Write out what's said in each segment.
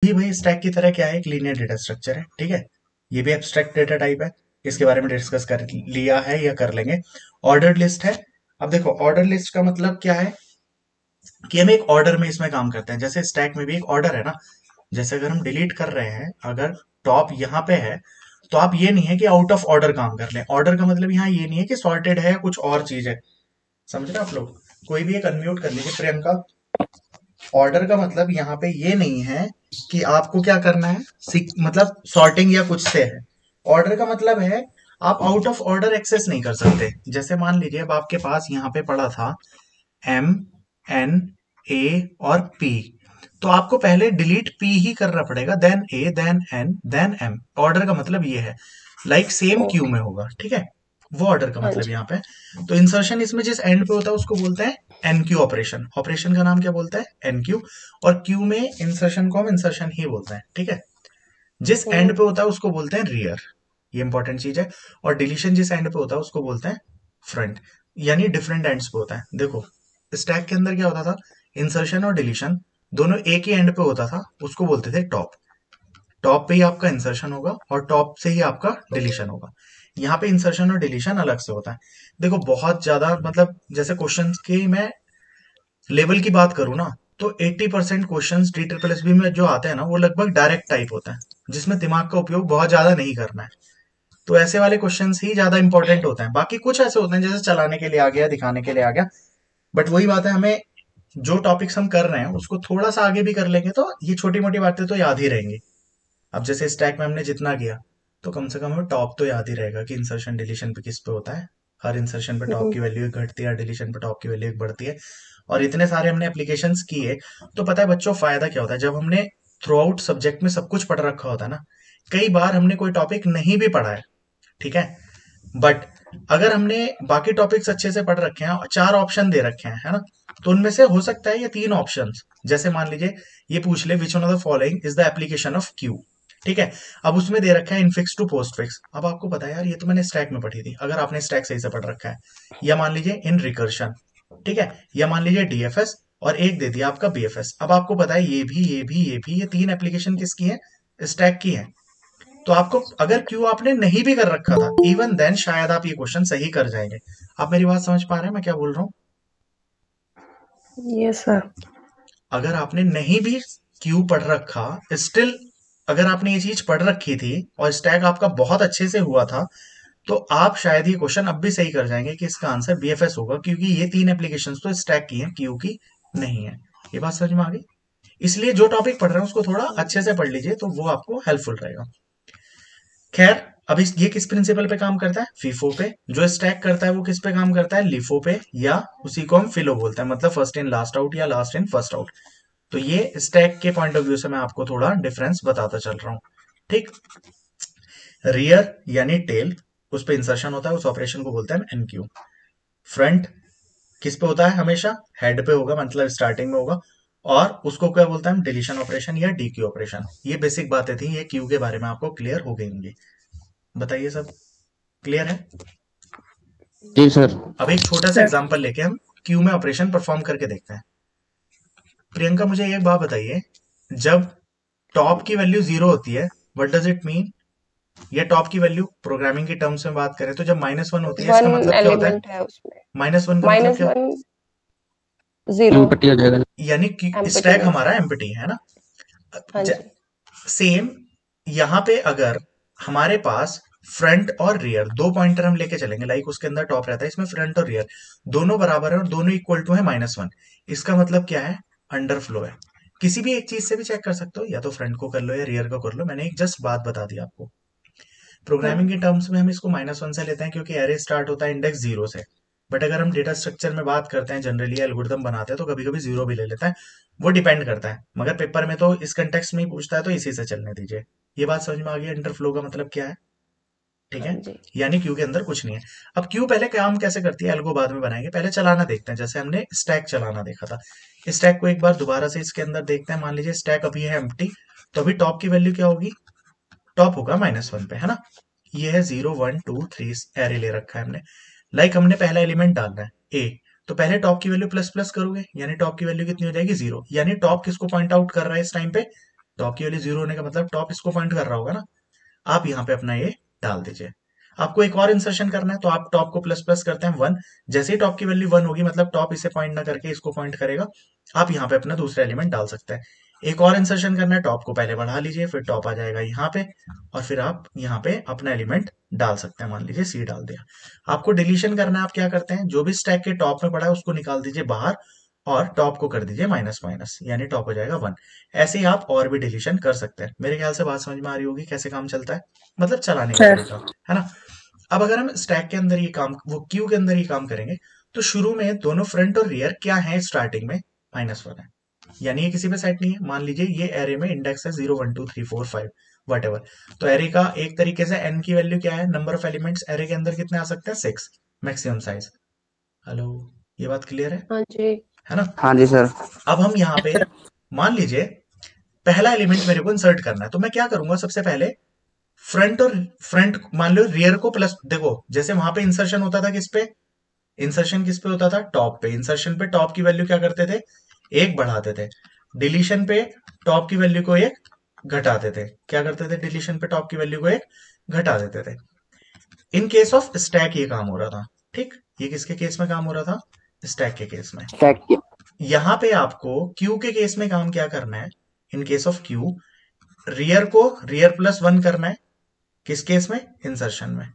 भी भाई स्टैक की तरह क्या है, एक लीनियर डेटा स्ट्रक्चर है, ठीक है। ये भी एब्स्ट्रैक्ट डेटा टाइप है, इसके बारे में डिस्कस कर लिया है या कर लेंगे। ऑर्डर्ड लिस्ट है। अब देखो ऑर्डर लिस्ट का मतलब क्या है कि हम एक ऑर्डर में इसमें काम करते हैं, जैसे स्टैक में भी एक ऑर्डर है ना। जैसे अगर हम डिलीट कर रहे हैं, अगर टॉप यहाँ पे है, तो आप ये नहीं है कि आउट ऑफ ऑर्डर काम कर लें। ऑर्डर का मतलब यहाँ ये नहीं है कि सॉर्टेड है या कुछ और चीज है, समझ रहे हैं आप लोग। कोई भी एक अनम्यूट कर लीजिए प्रियंका। ऑर्डर का मतलब यहाँ पे ये नहीं है कि आपको क्या करना है, मतलब सॉर्टिंग या कुछ से है। ऑर्डर का मतलब है आप आउट ऑफ ऑर्डर एक्सेस नहीं कर सकते। जैसे मान लीजिए अब आपके पास यहाँ पे पड़ा था एम, एन, ए और पी, तो आपको पहले डिलीट पी ही करना पड़ेगा, then A, then N, then M. Order का मतलब ये है, लाइक सेम क्यू ओके। में होगा, ठीक है। वो ऑर्डर का हाँ मतलब जी। यहाँ पे। तो इंसर्शन इसमें जिस एंड पे होता है उसको बोलते हैं एनक्यू ऑपरेशन। ऑपरेशन का नाम क्या बोलता है, एनक्यू। और क्यू में इंसर्शन को हम इंसर्शन ही बोलते हैं, ठीक है। जिस एंड हम्म। पे होता है उसको बोलते हैं रियर, ये इंपॉर्टेंट चीज है। और डिलीशन जिस एंड पे होता है उसको बोलते हैं फ्रंट, यानी डिफरेंट एंड्स पे होता है। देखो स्टैक के अंदर क्या होता था, इंसर्शन और डिलीशन दोनों एक ही एंड पे होता था, उसको बोलते थे टॉप। टॉप पे ही आपका इंसर्शन होगा और टॉप से ही आपका डिलीशन होगा। यहाँ पे इंसर्शन और डिलीशन अलग से होता है। देखो बहुत ज्यादा मतलब जैसे क्वेश्चंस की मैं लेवल की बात करूँ ना, तो 80% question D triple S B में जो आते हैं ना वो लगभग डायरेक्ट टाइप होता है, जिसमें दिमाग का उपयोग बहुत ज्यादा नहीं करना है। तो ऐसे वाले क्वेश्चंस ही ज्यादा इंपॉर्टेंट होते हैं। बाकी कुछ ऐसे होते हैं जैसे चलाने के लिए आ गया, दिखाने के लिए आ गया। बट वही बात है, हमें जो टॉपिक्स हम कर रहे हैं उसको थोड़ा सा आगे भी कर लेंगे तो ये छोटी मोटी बातें तो याद ही रहेंगी। अब जैसे स्टैक में हमने जितना किया, तो कम से कम हमें टॉप तो याद ही रहेगा कि इंसर्शन डिलीशन पे किस पे होता है। हर इंसर्शन पे टॉप हम्म। की वैल्यू एक घटती है, डिलीशन पे टॉप की वैल्यू एक बढ़ती है। और इतने सारे हमने एप्लीकेशंस किए, तो पता है बच्चों फायदा क्या होता है जब हमने थ्रू आउट सब्जेक्ट में सब कुछ पढ़ रखा होता है ना। कई बार हमने कोई टॉपिक नहीं भी पढ़ा है, ठीक है, बट अगर हमने बाकी टॉपिक्स अच्छे से पढ़ रखे हैं और 4 ऑप्शन दे रखे हैं, है ना, तो उनमें से हो सकता है ये 3 ऑप्शन, जैसे मान लीजिए ये पूछ ले which one of the following is the application of queue, ठीक है। अब उसमें दे रखा है इनफिक्स टू पोस्ट फिक्स। अब आपको पता है यार ये तो मैंने स्टैक में पढ़ी थी, अगर आपने स्टैक सही से पढ़ रखा है। या मान लीजिए इन रिकर्शन, ठीक है। या मान लीजिए डीएफएस, और एक दे दिया आपका बीएफएस। अब आपको पता है ये 3 एप्लीकेशन किसकी है, स्टैक की है। तो आपको अगर क्यू आपने नहीं भी कर रखा था, इवन देन शायद आप ये क्वेश्चन सही कर जाएंगे। आप मेरी बात समझ पा रहे हैं मैं क्या बोल रहा हूँ। Yes sir. अगर आपने नहीं भी क्यू पढ़ रखा, स्टिल अगर आपने ये चीज पढ़ रखी थी और स्टैक आपका बहुत अच्छे से हुआ था, तो आप शायद ये क्वेश्चन अब भी सही कर जाएंगे कि इसका आंसर बीएफएस होगा, क्योंकि ये 3 एप्लीकेशन तो स्टैक की हैं, क्यू की नहीं है। ये बात समझ में आ गई। इसलिए जो टॉपिक पढ़ रहे हैं उसको थोड़ा अच्छे से पढ़ लीजिए, तो वो आपको हेल्पफुल रहेगा। खैर, अब ये किस प्रिंसिपल पे काम करता है, फीफो पे। जो स्टैक करता है वो किस पे काम करता है, लिफो पे, या उसी को हम फिलो बोलते हैं, मतलब फर्स्ट इन लास्ट आउट या लास्ट इन फर्स्ट आउट। तो ये स्टैक के पॉइंट ऑफ व्यू से मैं आपको थोड़ा डिफरेंस बताता चल रहा हूँ, ठीक। रियर यानी टेल, उस पे इंसर्शन होता है, उस ऑपरेशन को बोलते हैं एनक्यू। फ्रंट किस पे होता है, हमेशा हेड पे होगा, मतलब स्टार्टिंग में होगा। और उसको क्या बोलते हैं हम, डिलीशन ऑपरेशन या डीक्यू ऑपरेशन। ये बेसिक बातें थी, ये क्यू के बारे में आपको क्लियर हो गई होंगी। बताइए सब क्लियर है। जी सर। अब एक छोटा सा सर एग्जांपल लेके हम क्यू में ऑपरेशन परफॉर्म करके देखते हैं। प्रियंका मुझे एक बात बताइए, जब टॉप की वैल्यू 0 होती है, व्हाट डज इट मीन। या टॉप की वैल्यू प्रोग्रामिंग की टर्म्स में बात करें तो जब -1 होती है, इसका वन मतलब क्या होता है, एलिमेंट है उसमें। -1 का मतलब क्या, -1 0। एम्पटी हो जाएगा। यानी कि एम्प्टी स्टैक मीन्स। हमारा एम्प्टी है ना। हाँ जी। सेम यहाँ पे अगर हमारे पास फ्रंट और रियर 2 पॉइंटर हम लेके चलेंगे, लाइक उसके अंदर टॉप रहता है, इसमें फ्रंट और रियर दोनों बराबर है और दोनों इक्वल टू है -1। इसका मतलब क्या है, अंडरफ्लो है। किसी भी एक चीज से भी चेक कर सकते हो, या तो फ्रंट को कर लो या रियर को कर लो, मैंने एक जस्ट बात बता दी आपको। हम्म। प्रोग्रामिंग के टर्म्स में हम इसको -1 से लेते हैं क्योंकि एरे स्टार्ट होता है इंडेक्स 0 से। बट अगर हम डेटा स्ट्रक्चर में बात करते हैं, जनरली एल्गोरिथम बनाते हैं, तो कभी कभी 0 भी ले लेते हैं। वो डिपेंड करता है, मगर पेपर में तो इस कंटेक्स्ट में ही पूछता है, तो इसी से चलने दीजिए। ये बात समझ में आ गई, इंटरफ्लो का मतलब क्या है, ठीक हाँ है। जी। यानी क्यू के अंदर कुछ नहीं है। अब क्यू पहले काम कैसे करती है, एल्गो बाद में बनाएंगे, पहले चलाना देखते हैं। जैसे हमने स्टैक चलाना देखा था, स्टैक को एक बार दोबारा से इसके अंदर देखते हैं। मान लीजिए स्टैक अभी है एम्प्टी, तो अभी टॉप की वैल्यू क्या होगी, टॉप होगा -1 पे, है ना। ये है 0 1 2 3 एरे ले रखा है हमने। लाइक हमने पहला एलिमेंट डालना है ए, तो पहले टॉप की वैल्यू प्लस प्लस करोगे, यानी टॉप की वैल्यू कितनी हो जाएगी 0। यानी टॉप किसको पॉइंट आउट कर रहा है इस टाइम पे, टॉप की वैल्यू 0 होने का मतलब टॉप इसको पॉइंट कर रहा होगा ना। आप यहाँ पे अपना ये डाल दीजिए। आपको एक और इंसर्शन करना है तो आप टॉप को प्लस प्लस करते हैं 1। जैसे ही टॉप की वैल्यू 1 होगी मतलब टॉप इसे पॉइंट ना करके इसको पॉइंट करेगा। आप यहाँ पे अपना दूसरा एलिमेंट डाल सकते हैं। एक और इंसर्शन करना है, टॉप को पहले बढ़ा लीजिए, फिर टॉप आ जाएगा यहाँ पे, और फिर आप यहाँ पे अपना एलिमेंट डाल सकते हैं। मान लीजिए सी डाल दिया। आपको डिलीशन करना है, आप क्या करते हैं, जो भी स्टैक के टॉप में पड़ा है उसको निकाल दीजिए बाहर, और टॉप को कर दीजिए माइनस माइनस, यानी टॉप हो जाएगा 1। ऐसे ही आप और भी डिलीशन कर सकते हैं। मेरे ख्याल से बात समझ में आ रही होगी कैसे काम चलता है, मतलब चलाने का सर। तरीका, है ना। अब अगर हम स्टैक के अंदर ये काम, वो क्यू के अंदर ये काम करेंगे, तो शुरू में दोनों फ्रंट और रियर क्या है स्टार्टिंग में, -1 है, यानी ये किसी पे सेट नहीं है। मान लीजिए ये एरे में इंडेक्स है 0 1 2 3 4 5 वट एवर। तो एरे का एक तरीके से एन की वैल्यू क्या है, नंबर ऑफ एलिमेंट्स एरे के अंदर कितने आ सकते हैं, 6, मैक्सिमम साइज। हेलो, ये बात क्लियर हाँ जी। है ना। हाँ जी सर। अब हम यहाँ पे मान लीजिए पहला एलिमेंट मेरे को इंसर्ट करना है, तो मैं क्या करूंगा, सबसे पहले फ्रंट और फ्रंट मान लो रियर को प्लस, देखो जैसे वहां पे इंसर्शन होता था किस पे, इंसर्शन किस पे होता था, टॉप पे। इंसर्शन पे टॉप की वैल्यू क्या करते थे, 1 बढ़ाते थे। डिलीशन पे टॉप की वैल्यू को 1 घटाते थे। क्या करते थे, डिलीशन पे टॉप की वैल्यू को 1 घटा देते थे। इन केस ऑफ स्टैक ये काम हो रहा था। ठीक, ये किसके केस में काम हो रहा था, स्टैक के केस में। स्टैक की। यहां पे आपको क्यू के केस में काम क्या करना है, in case of queue rear को रियर प्लस 1 करना है, किस केस में, इंसर्शन में।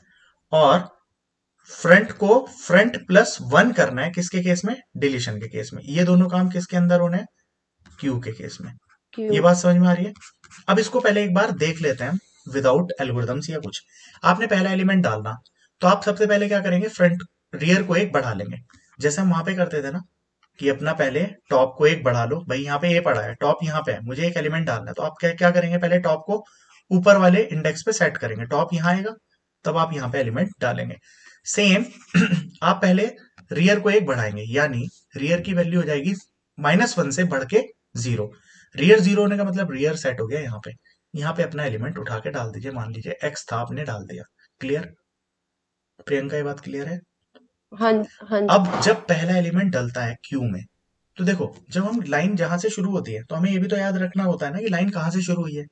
और फ्रंट को फ्रंट प्लस 1 करना है, किसके केस में, डिलीशन के केस में। ये दोनों काम किसके अंदर होने हैं, क्यू के केस में। ये क्यू। बात समझ में आ रही है। अब इसको पहले एक बार देख लेते हैं विदाउट एल्गोरिथम्स या कुछ। आपने पहला एलिमेंट डालना, तो आप सबसे पहले क्या करेंगे, फ्रंट रियर को 1 बढ़ा लेंगे, जैसे हम वहां पे करते थे ना, कि अपना पहले टॉप को 1 बढ़ा लो। भाई यहाँ पे ये पड़ा है, टॉप यहाँ पे है, मुझे एक एलिमेंट डालना है, तो आप क्या क्या करेंगे, पहले टॉप को ऊपर वाले इंडेक्स पे सेट करेंगे, टॉप यहाँ आएगा, तब आप यहाँ पे एलिमेंट डालेंगे। सेम आप पहले रियर को 1 बढ़ाएंगे, यानी रियर की वैल्यू हो जाएगी -1 से बढ़ के 0। रियर 0 होने का मतलब रियर सेट हो गया यहाँ पे। यहाँ पे अपना एलिमेंट उठा के डाल दीजिए, मान लीजिए x था, आपने डाल दिया। क्लियर, प्रियंका, ये बात क्लियर है। हाँ। हाँ जी। अब जब पहला एलिमेंट डलता है क्यू में, तो देखो जब हम लाइन जहां से शुरू होती है, तो हमें ये भी तो याद रखना होता है ना कि लाइन कहां से शुरू हुई है।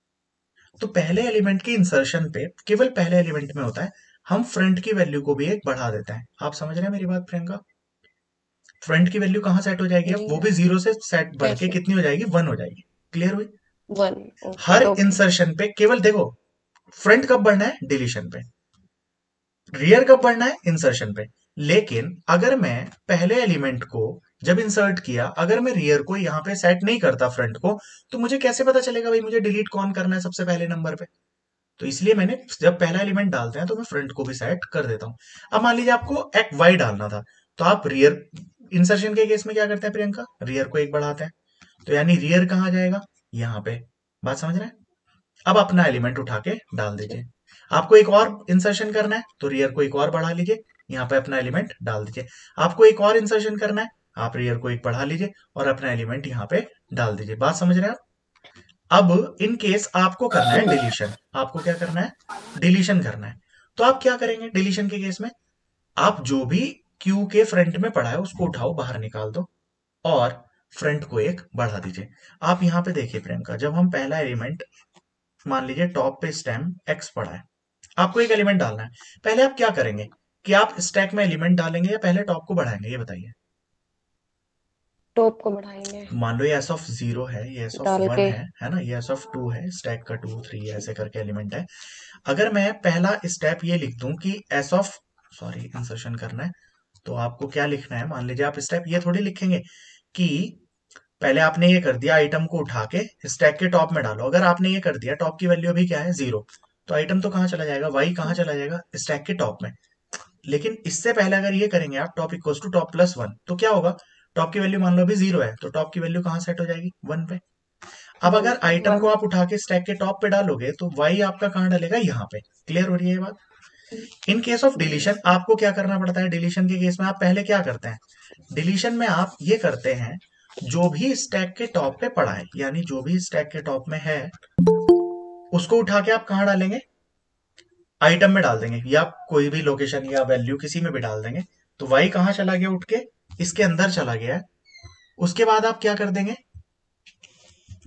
तो पहले एलिमेंट के इंसर्शन पे केवल पहले एलिमेंट में होता है, हम फ्रंट की वैल्यू को भी 1 बढ़ा देते हैं। आप समझ रहे हैं मेरी बात प्रियंका। फ्रंट की वैल्यू कहां सेट हो जाएगी, अब वो नहीं। भी 0 से सेट बढ़ के कैसे? कितनी हो जाएगी, 1 हो जाएगी। क्लियर हुई। 1। ओके हर ओके। इंसर्शन पे केवल देखो, फ्रंट कब बढ़ना है, डिलीशन पे। रियर कब बढ़ना है, इंसर्शन पे। लेकिन अगर मैं पहले एलिमेंट को जब इंसर्ट किया, अगर मैं रियर को यहां पे सेट नहीं करता फ्रंट को, तो मुझे कैसे पता चलेगा भाई मुझे डिलीट कौन करना है सबसे पहले नंबर पे। तो इसलिए मैंने जब पहला एलिमेंट डालते हैं तो मैं फ्रंट को भी सेट कर देता हूं। अब मान लीजिए आपको एक वाई डालना था, तो आप रियर इंसर्शन के केस में क्या करते हैं प्रियंका, रियर को 1 बढ़ाते हैं, तो यानी रियर कहां जाएगा, यहाँ पे। बात समझ रहे हैं। अब अपना एलिमेंट उठा के डाल जी। दीजिए। आपको एक और इंसर्शन करना है, तो रियर को 1 और बढ़ा लीजिए, यहाँ पे अपना एलिमेंट डाल दीजिए। आपको एक और इंसर्शन करना है, आप रियर को 1 बढ़ा लीजिए और अपना एलिमेंट यहाँ पे डाल दीजिए। बात समझ रहे हैं आप। अब इन केस आपको करना है डिलीशन, आपको क्या करना है, डिलीशन करना है। तो आप क्या करेंगे डिलीशन के केस में, आप जो भी क्यू के फ्रंट में पड़ा है उसको उठाओ, बाहर निकाल दो, और फ्रंट को 1 बढ़ा दीजिए। आप यहाँ पे देखिए प्रियंका, जब हम पहला एलिमेंट, मान लीजिए टॉप पे स्टेम x पड़ा है, आपको एक एलिमेंट डालना है, पहले आप क्या करेंगे कि आप स्टैक में एलिमेंट डालेंगे या पहले टॉप को बढ़ाएंगे, ये बताइए। टॉप को बढ़ाएंगे। मान लो ये s ऑफ 0 है, ये s ऑफ डाल 1 के। है ना, ये s ऑफ 2 है, स्टैक का 2 3 ऐसे करके एलिमेंट है। अगर मैं पहला स्टेप ये लिख दूं कि s ऑफ, सॉरी इंसर्शन करना है, तो आपको क्या लिखना है, मान लीजिए आप स्टेप ये थोड़ी लिखेंगे कि पहले आपने ये कर दिया, आइटम को उठा के स्टैक के टॉप में डालो। अगर आपने ये कर दिया, टॉप की वैल्यू अभी क्या है, 0, तो आइटम तो कहाँ चला जाएगा, वाई कहाँ चला जाएगा, स्टैक के टॉप में। लेकिन इससे पहले अगर ये करेंगे आप, top equals to top plus 1, तो क्या होगा, टॉप की वैल्यू मान लो अभी 0 है, तो टॉप की वैल्यू कहाँ सेट हो जाएगी, 1 पे। अब 1 अगर पे। आइटम को 1। आप उठा के स्टैक के टॉप पे डालोगे, तो वाई आपका कहाँ डलेगा, यहाँ पे। क्लियर हो रही है ये बात। इन केस ऑफ डिलीशन आपको क्या करना पड़ता है, डिलीशन के केस में आप पहले क्या करते हैं, डिलीशन में आप ये करते हैं, जो भी स्टैक के टॉप पे पड़ा है, यानी जो भी स्टैक के टॉप में है, उसको उठा के आप कहाँ डालेंगे, आइटम में डाल देंगे, या कोई भी लोकेशन या वैल्यू किसी में भी डाल देंगे। तो वाई कहाँ चला गया, उठ के इसके अंदर चला गया है। उसके बाद आप क्या कर देंगे,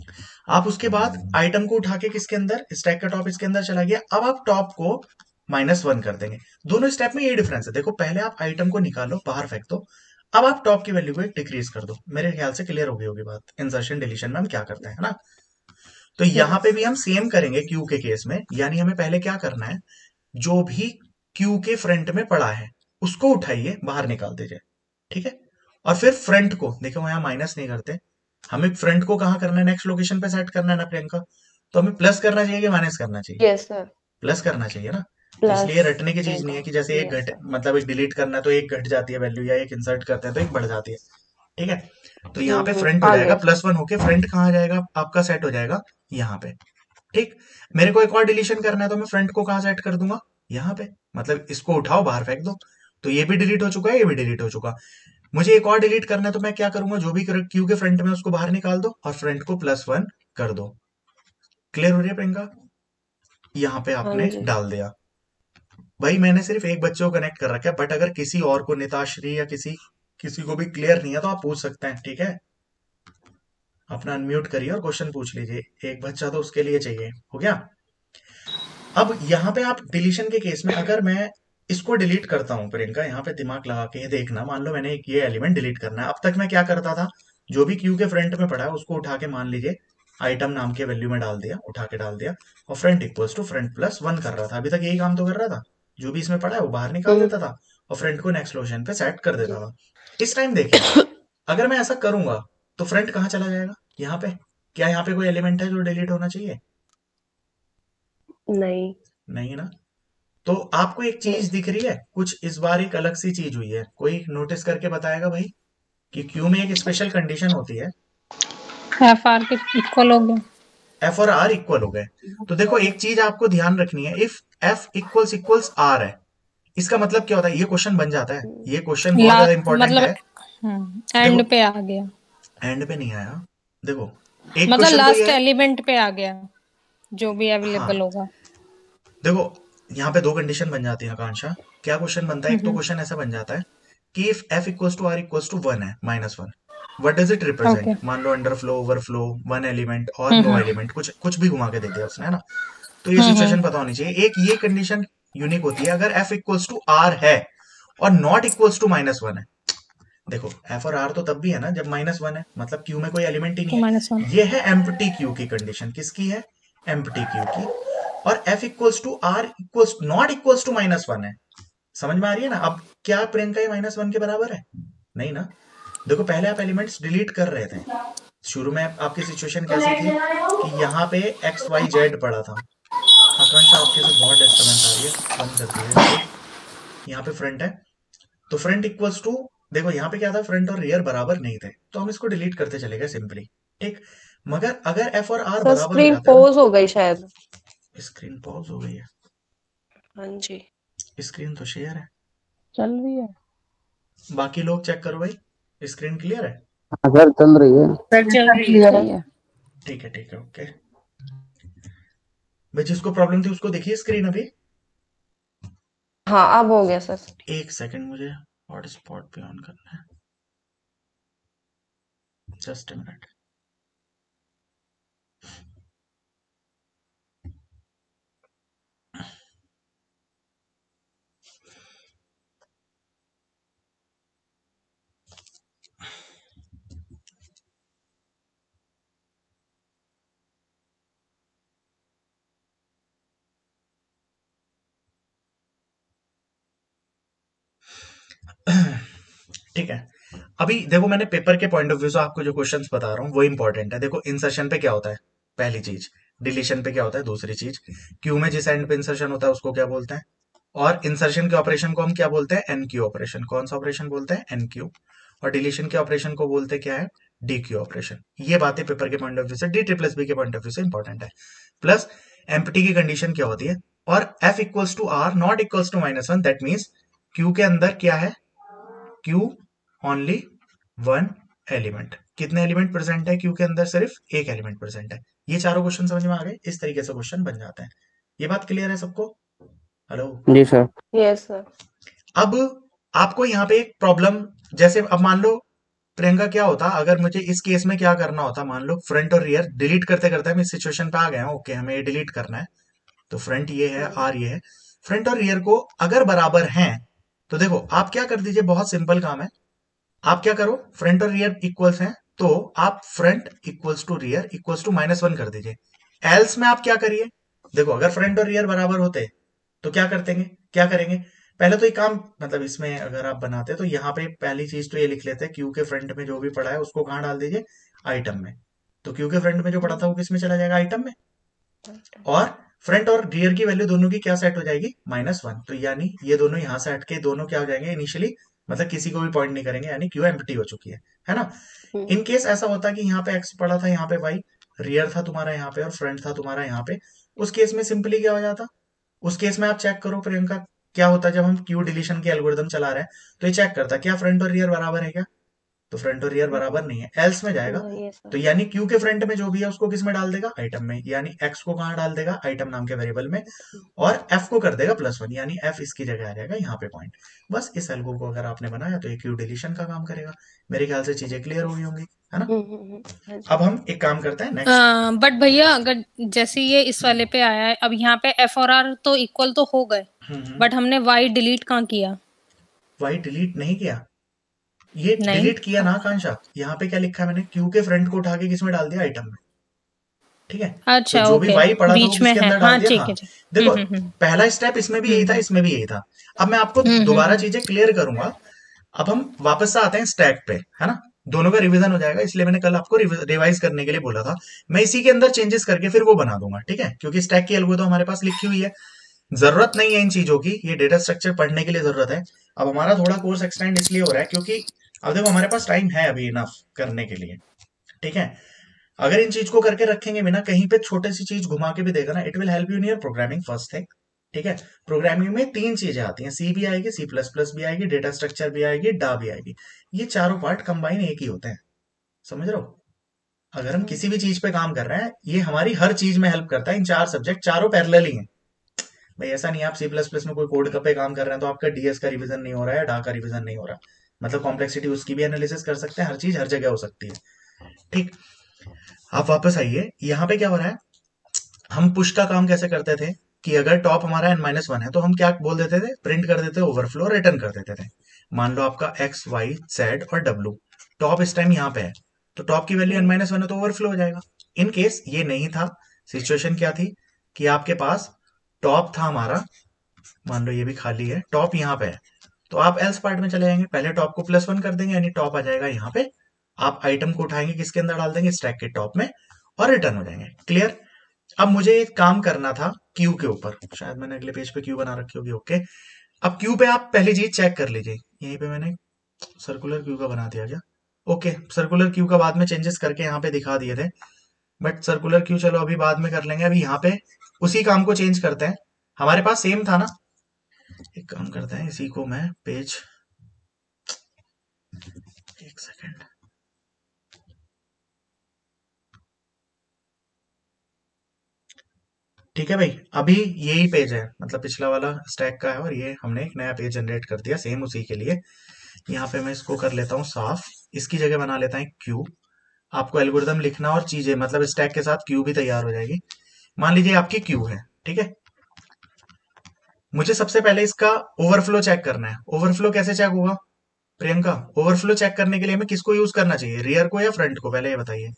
आप उसके बाद आइटम को उठा के किसके अंदर, स्टैक का टॉप इसके अंदर चला गया, अब आप टॉप को -1 कर देंगे। दोनों स्टेप में ये डिफरेंस है, देखो पहले आप आइटम को निकालो बाहर फेंक दो, अब आप टॉप की वैल्यू को एक डिक्रीज कर दो। मेरे ख्याल से क्लियर हो गई होगी बात, इंसर्शन डिलीशन में हम क्या करते हैं ना। तो यहां पे यस भी हम सेम करेंगे क्यू के केस में, यानी हमें पहले क्या करना है, जो भी क्यू के फ्रंट में पड़ा है उसको उठाइए बाहर निकाल दीजिए, ठीक है। और फिर फ्रंट को देखो, यहां माइनस नहीं करते, हमें फ्रंट को कहां करना है, नेक्स्ट लोकेशन पे सेट करना है ना प्रियंका, तो हमें प्लस करना चाहिए कि माइनस करना चाहिए, यस सर, प्लस करना चाहिए ना। तो इसलिए प्लस ये रटने की चीज नहीं है देगा। कि जैसे एक यस घट सर। मतलब एक डिलीट करना है तो एक घट जाती है वैल्यू, या एक इंसर्ट करते हैं तो एक बढ़ जाती है, ठीक है। तो यहाँ पे फ्रंट हो आ जाएगा गया सर। +1 होके, फ्रंट कहाँ जाएगा आपका, सेट हो जाएगा यहाँ पे, ठीक। मेरे को एक और डिलीशन करना है तो मैं फ्रंट को कहाँ सेट कर दूंगा, यहाँ पे, मतलब इसको उठाओ बाहर फेंक दो। तो ये भी डिलीट हो चुका है, ये भी डिलीट हो चुका। मुझे एक और डिलीट करना है तो मैं क्या करूंगा, जो भी क्यू के फ्रंट में उसको बाहर निकाल दो और फ्रंट को +1 कर दो। क्लियर हो रही है प्रियंका, यहाँ पे हाँ आपने जी। डाल दिया। भाई मैंने सिर्फ एक बच्चे को कनेक्ट कर रखा है, बट अगर किसी और को, निताश्री या किसी किसी को भी क्लियर नहीं है तो आप पूछ सकते हैं, ठीक है। अपना अनम्यूट करिए और क्वेश्चन पूछ लीजिए, एक बच्चा तो उसके लिए चाहिए, हो गया। अब यहाँ पे आप डिलीशन के केस में अगर मैं इसको डिलीट करता हूं प्रियंका, यहाँ पे दिमाग लगा के ये देखना, मान लो मैंने एक ये एलिमेंट डिलीट करना है, अब तक मैं क्या करता था, जो भी क्यू के फ्रंट में पड़ा है उसको उठा के मान लीजिए आइटम नाम के वैल्यू में डाल दिया, उठा के डाल दिया, और फ्रंट इक्वल्स टू फ्रंट +1 कर रहा था, अभी तक यही काम तो कर रहा था, जो भी इसमें पड़ा है वो बाहर निकाल हम्म, देता था और फ्रंट को नेक्स्ट लोकेशन पे सेट कर देता जी। था। इस टाइम देखिए, अगर मैं ऐसा करूंगा तो फ्रंट कहाँ चला जाएगा, यहाँ पे। क्या यहाँ पे कोई एलिमेंट है जो डिलीट होना चाहिए, नहीं। नहीं ना। तो आपको एक चीज यस। दिख रही है, कुछ इस बार एक अलग सी चीज हुई है, कोई नोटिस करके बताएगा भाई, कि क्यू में एक स्पेशल कंडीशन होती है, FR के इक्वल हो गया। एफ और आर इक्वल हो गए। तो देखो एक चीज आपको ध्यान रखनी है, if F equals equals R है, इसका मतलब क्या होता है, ये क्वेश्चन बन जाता है, ये क्वेश्चन बहुत ज्यादा इंपॉर्टेंट मतलब है। एंड देखो पे आ गया, एंड पे नहीं आया, देखो एक मतलब क्वेश्चन तो ये लास्ट है, एलिमेंट पे आ गया, जो भी हाँ अवेलेबल होगा। देखो यहाँ पे दो कंडीशन बन जाती है आकांक्षा। क्या क्वेश्चन बनता है, एक तो क्वेश्चन ऐसा बन जाता है कि if F equals to R equals to 1 है, -1, what does it represent, okay. मान लो अंडरफ्लो, ओवरफ्लो, वन एलिमेंट और नो एलिमेंट, कुछ कुछ भी घुमा के दे दिया उसने, है ना। तो ये सिचुएशन पता होनी चाहिए, एक ये कंडीशन यूनिक होती है अगर एफ इक्वल्स टू आर है और नॉट इक्वल्स टू -1 है। देखो एफ और आर तो तब भी है ना जब -1 है, मतलब क्यू में कोई एलिमेंट ही नहीं तो है, -1। ये है एम्प्टी क्यू की कंडीशन, किसकी है, एम्प्टी क्यू की। और F equals to R equals not equals to -1 है, समझ में आ रही है ना। अब क्या प्रियंका ये -1 के बराबर है, नहीं ना। देखो पहले आप एलिमेंट्स डिलीट कर रहे थे, शुरू में आपकी सिचुएशन कैसी थी कि यहाँ पे एक्स वाई जेड पड़ा था। आकांक्षा आपके से बहुत डिस्टर्बेंस आ रही है, बंद कर दीजिए इसको। यहाँ पे फ्रंट है, तो फ्रंट इक्वल्स टू, देखो यहाँ पे क्या था, फ्रंट और रियर बराबर नहीं थे, तो हम इसको डिलीट करते चले गए सिंपली, ठीक। मगर अगर एफ और आर सर बराबर हो स्क्रीन जाता है पॉज हो गई शायद। ना, स्क्रीन पॉज हो गई है, हाँ जी। स्क्रीन तो शेयर है, चल रही है बाकी लोग चेक करो भाई, स्क्रीन क्लियर है, हाँ सर चल रही है। सर, चल रही है। ठीक है ओके। भाई जिसको प्रॉब्लम थी उसको देखिए स्क्रीन अभी। हाँ अब हो गया सर। एक सेकंड, मुझे हॉटस्पॉट पे ऑन करना है, जस्ट अ मिनट। ठीक है, अभी देखो मैंने पेपर के पॉइंट ऑफ व्यू से आपको जो क्वेश्चंस बता रहा हूँ वो इंपॉर्टेंट है। देखो इंसर्शन पे क्या होता है, पहली चीज, डिलीशन पे क्या होता है, दूसरी चीज, क्यू में जिस एंड पे इंसर्शन होता है उसको क्या बोलते हैं, और इंसर्शन के ऑपरेशन को हम क्या बोलते हैं, एन क्यू ऑपरेशन। कौन सा ऑपरेशन बोलते हैं, एन क्यू। और डिलीशन के ऑपरेशन को बोलते क्या है, डी क्यू ऑपरेशन। ये बातें पेपर के पॉइंट ऑफ व्यू से, डी ट्रिपल बी के पॉइंट ऑफ व्यू से इंपॉर्टेंट है। प्लस एम्प्टी की कंडीशन क्या होती है, और F equals to R not equals to -1, that means queue के अंदर क्या है, क्यू ओनली वन एलिमेंट। कितने एलिमेंट प्रेजेंट है क्यू के अंदर, सिर्फ एक एलिमेंट प्रेजेंट है। ये चारों क्वेश्चन समझ में आ गए, इस तरीके से क्वेश्चन बन जाते हैं। ये बात क्लियर है सबको, हेलो। जी सर। Yes sir. अब आपको यहाँ पे एक प्रॉब्लम, जैसे अब मान लो प्रियंका क्या होता अगर मुझे इस केस में क्या करना होता, मान लो फ्रंट और रियर डिलीट करते करते हम इस सिचुएशन पे आ गए हैं, ओके हमें ये डिलीट करना है, तो फ्रंट ये है, आर ये है, फ्रंट और रियर को अगर बराबर हैं तो देखो आप क्या कर दीजिए, बहुत सिंपल काम है, आप क्या करो, फ्रंट और रियर इक्वल्स हैं तो आप front equals to rear equals to -1 कर दीजिए। एल्स में आप क्या करिए, देखो अगर फ्रंट और रियर बराबर होते तो क्या करेंगे, पहले तो एक काम, मतलब इसमें अगर आप बनाते तो यहाँ पे पहली चीज तो ये लिख लेते हैं, क्यू के फ्रंट में जो भी पड़ा है उसको कहाँ डाल दीजिए, आइटम में। तो क्यू के फ्रंट में जो पड़ा था वो किस में चला जाएगा, आइटम में। और फ्रंट और रियर की वैल्यू दोनों की क्या सेट हो जाएगी, -1। तो यानी ये दोनों यहाँ से हट के दोनों क्या हो जाएंगे इनिशियली, मतलब किसी को भी पॉइंट नहीं करेंगे, यानी क्यू एम्प्टी हो चुकी है ना। इन केस ऐसा होता कि यहाँ पे एक्स पड़ा था, यहाँ पे वाई, रियर था तुम्हारा यहाँ पे और फ्रंट था तुम्हारा यहाँ पे, उस केस में सिंपली क्या हो जाता, उस केस में आप चेक करो प्रियंका, क्या होता जब हम क्यू डिलीशन के एल्गोरिदम चला रहे हैं, तो ये चेक करता क्या फ्रंट और रियर बराबर है क्या, तो फ्रंट और रियर बराबर नहीं है, एल्स में जाएगा। यस तो सर। यानी क्यू के फ्रंट में जो भी है उसको किस में डाल देगा, आइटम में, यानी एक्स को कहाँ डाल देगा, आइटम नाम के वेरिएबल में, और एफ को कर देगा +1, यानी एफ इसकी जगह आ जाएगा यहाँ पे पॉइंट। बस इस एल्गो को अगर आपने बनाया तो ये क्यू डिलीशन का काम करेगा। मेरे ख्याल से चीजें क्लियर हो गई होंगी, है ना। हाँ जी। अब हम एक काम करते हैं नेक्स्ट। बट भैया अगर जैसे ये इस वाले पे आया है, अब यहाँ पे एफ और आर तो इक्वल तो हो गए, बट हमने वाई डिलीट कहाँ किया? वाई डिलीट नहीं किया, ये नहीं। डिलीट किया ना आकांक्षा, यहाँ पे क्या लिखा है मैंने, क्यू के फ्रंट को उठा के किसमें डाल दिया, आइटम में, ठीक है। तो अच्छा जो भी ओके, वाई पड़ा था वो बीच में किसके है, अंदर हाँ डाल दिया, ठीक हाँ। है ठीक। देखो हम्म। पहला स्टेप इसमें भी यही था, इसमें भी यही था। अब मैं आपको दोबारा हम्म। चीजें क्लियर करूंगा। अब हम वापस से आते हैं स्टैक पे, है ना, दोनों का रिवीजन हो जाएगा, इसलिए मैंने कल आपको रिवाइज करने के लिए बोला था। मैं इसी के अंदर चेंजेस करके फिर वो बना दूंगा, ठीक है, क्योंकि स्टैक की एल्गोरिथम हमारे पास लिखी हुई है, जरूरत नहीं है इन चीजों की, ये डेटा स्ट्रक्चर पढ़ने के लिए जरूरत है। अब हमारा थोड़ा कोर्स एक्सटेंड इसलिए हो रहा है क्योंकि अब देखो हमारे पास टाइम है अभी इनफ करने के लिए, ठीक है। अगर इन चीज को करके रखेंगे बिना, कहीं पे छोटी सी चीज घुमा के भी देगा ना, it will help you in your programming first thing, ठीक है। प्रोग्रामिंग में 3 चीजें आती हैं, सी भी आएगी, C++ भी आएगी, डेटा स्ट्रक्चर भी आएगी, डा भी आएगी। ये चारों पार्ट कंबाइन एक ही होते हैं, समझ रहे हो। अगर हम किसी भी चीज पे काम कर रहे हैं, ये हमारी हर चीज में हेल्प करता है, इन 4 सब्जेक्ट चारों पैरेलल ही हैं भाई। ऐसा नहीं है आप C++ में कोई कोड पे काम कर रहे हैं तो आपका डीएस का रिवीजन नहीं हो रहा है, डा का रिवीजन नहीं हो रहा, मतलब कॉम्प्लेक्सिटी उसकी भी एनालिसिस कर सकते हैं, हर चीज हर जगह हो सकती है, ठीक। आप वापस आइए, यहाँ पे क्या हो रहा है, हम पुश का काम कैसे करते थे कि अगर टॉप हमारा n-1 है तो हम क्या बोल देते थे, प्रिंट कर देते ओवरफ्लो, रिटर्न कर देते थे। मान लो आपका x y z और w, टॉप इस टाइम यहाँ पे है, तो टॉप की वैल्यू n-1 है तो ओवरफ्लो हो जाएगा। इन केस ये नहीं था, सिचुएशन क्या थी कि आपके पास टॉप था हमारा, मान लो ये भी खाली है, टॉप यहाँ पे है, तो आप एल्स पार्ट में चले जाएंगे, पहले टॉप को +1 कर देंगे, यानी टॉप आ जाएगा यहाँ पे, आप आइटम को उठाएंगे किसके अंदर डाल देंगे, स्टैक के टॉप में, और रिटर्न हो जाएंगे, क्लियर। अब मुझे एक काम करना था क्यू के ऊपर, शायद मैंने अगले पेज पे क्यू बना रखी होगी, ओके। अब क्यू पे आप पहली चीज चेक कर लीजिए, यहीं पे मैंने सर्कुलर क्यू का बना दिया क्या, ओके। सर्कुलर क्यू का बाद में चेंजेस करके यहाँ पे दिखा दिए थे, बट सर्कुलर क्यू चलो अभी बाद में कर लेंगे, अभी यहाँ पे उसी काम को चेंज करते हैं, हमारे पास सेम था ना। एक काम करते हैं, इसी को मैं पेज, एक सेकेंड, ठीक है भाई, अभी यही पेज है, मतलब पिछला वाला स्टैक का है और ये हमने एक नया पेज जनरेट कर दिया सेम उसी के लिए। यहाँ पे मैं इसको कर लेता हूँ साफ, इसकी जगह बना लेता है क्यू। आपको एल्गोरिदम लिखना और चीजें, मतलब स्टैक के साथ क्यू भी तैयार हो जाएगी। मान लीजिए आपकी क्यू है, ठीक है। मुझे सबसे पहले इसका ओवरफ्लो चेक करना है। ओवरफ्लो कैसे चेक होगा प्रियंका, ओवरफ्लो चेक करने के लिए हमें किसको यूज करना चाहिए, रियर को या फ्रंट को, पहले ये बताइए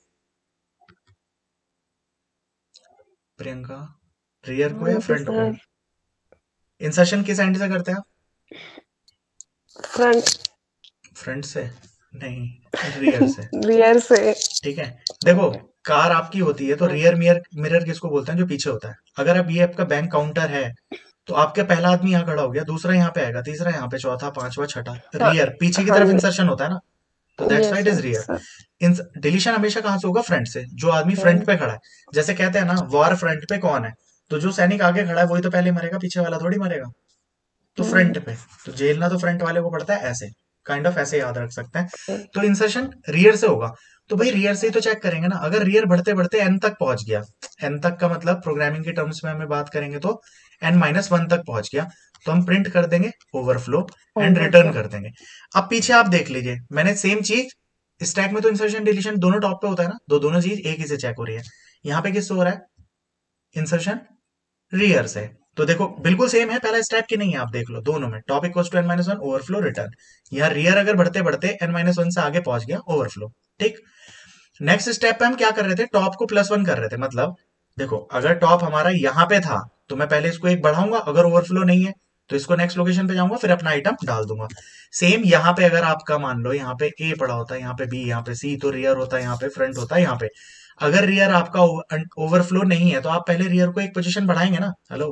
प्रियंका, रियर को या फ्रंट को। इंसर्शन किस एंड से करते हैं आप, फ्रंट, फ्रंट से नहीं, रियर से, रियर से। ठीक है। देखो कार आपकी होती है तो रियर मिरर, मिरर किसको बोलते हैं, जो पीछे होता है। अगर अब ये आपका बैंक काउंटर है तो आपका पहला आदमी यहाँ खड़ा हो गया, दूसरा यहाँ पे आएगा, तीसरा यहाँ पे, चौथा, पांचवा, छठा, रियर पीछे की तरफ इंसर्शन होता है ना, तो that's why it is rear. Deletion हमेशा कहां से होगा, फ्रंट से, जो आदमी फ्रंट पे खड़ा है। जैसे कहते हैं ना वॉर फ्रंट पे कौन है, तो जो सैनिक आगे खड़ा है वही तो पहले मरेगा, पीछे वाला थोड़ी मरेगा। तो फ्रंट पे, तो झेलना तो फ्रंट वाले को पड़ता है, ऐसे काइंड ऑफ ऐसे याद रख सकते हैं। तो इंसर्शन रियर से होगा, तो भाई रियर से ही तो चेक करेंगे ना। अगर रियर बढ़ते बढ़ते एन तक पहुंच गया, एन तक का मतलब प्रोग्रामिंग के टर्म्स में हमें बात करेंगे तो n-1 तक पहुंच गया, तो हम प्रिंट कर देंगे ओवरफ्लो एंड रिटर्न कर देंगे। अब पीछे आप देख लीजिए, मैंने सेम चीज स्टैक में तो इंसर्शन डिलीशन दोनों टॉप पे होता है ना, दोनों चीज एक ही से चेक हो रही है। यहाँ पे किससे हो रहा है? इंसर्शन रियर से। तो देखो बिल्कुल सेम है, पहला स्टेप की नहीं है, आप देख लो दोनों में top equals to n-1 overflow return. यहाँ रियर अगर बढ़ते बढ़ते n-1 से आगे पहुंच गया, ओवरफ्लो। ठीक, नेक्स्ट स्टेप पे हम क्या कर रहे थे? टॉप को +1 कर रहे थे। मतलब देखो अगर टॉप हमारा यहाँ पे था तो मैं पहले इसको एक बढ़ाऊंगा, अगर ओवरफ्लो नहीं है तो इसको नेक्स्ट लोकेशन पे जाऊंगा, फिर अपना आइटम डाल दूंगा। सेम यहाँ पे अगर आपका मान लो यहाँ पे ए पड़ा होता है, यहाँ पे बी, यहाँ पे सी, तो रियर होता है यहाँ पे, फ्रंट होता है यहाँ पे। अगर रियर आपका ओवरफ्लो नहीं है तो आप पहले रियर को एक पोजीशन बढ़ाएंगे ना। हेलो,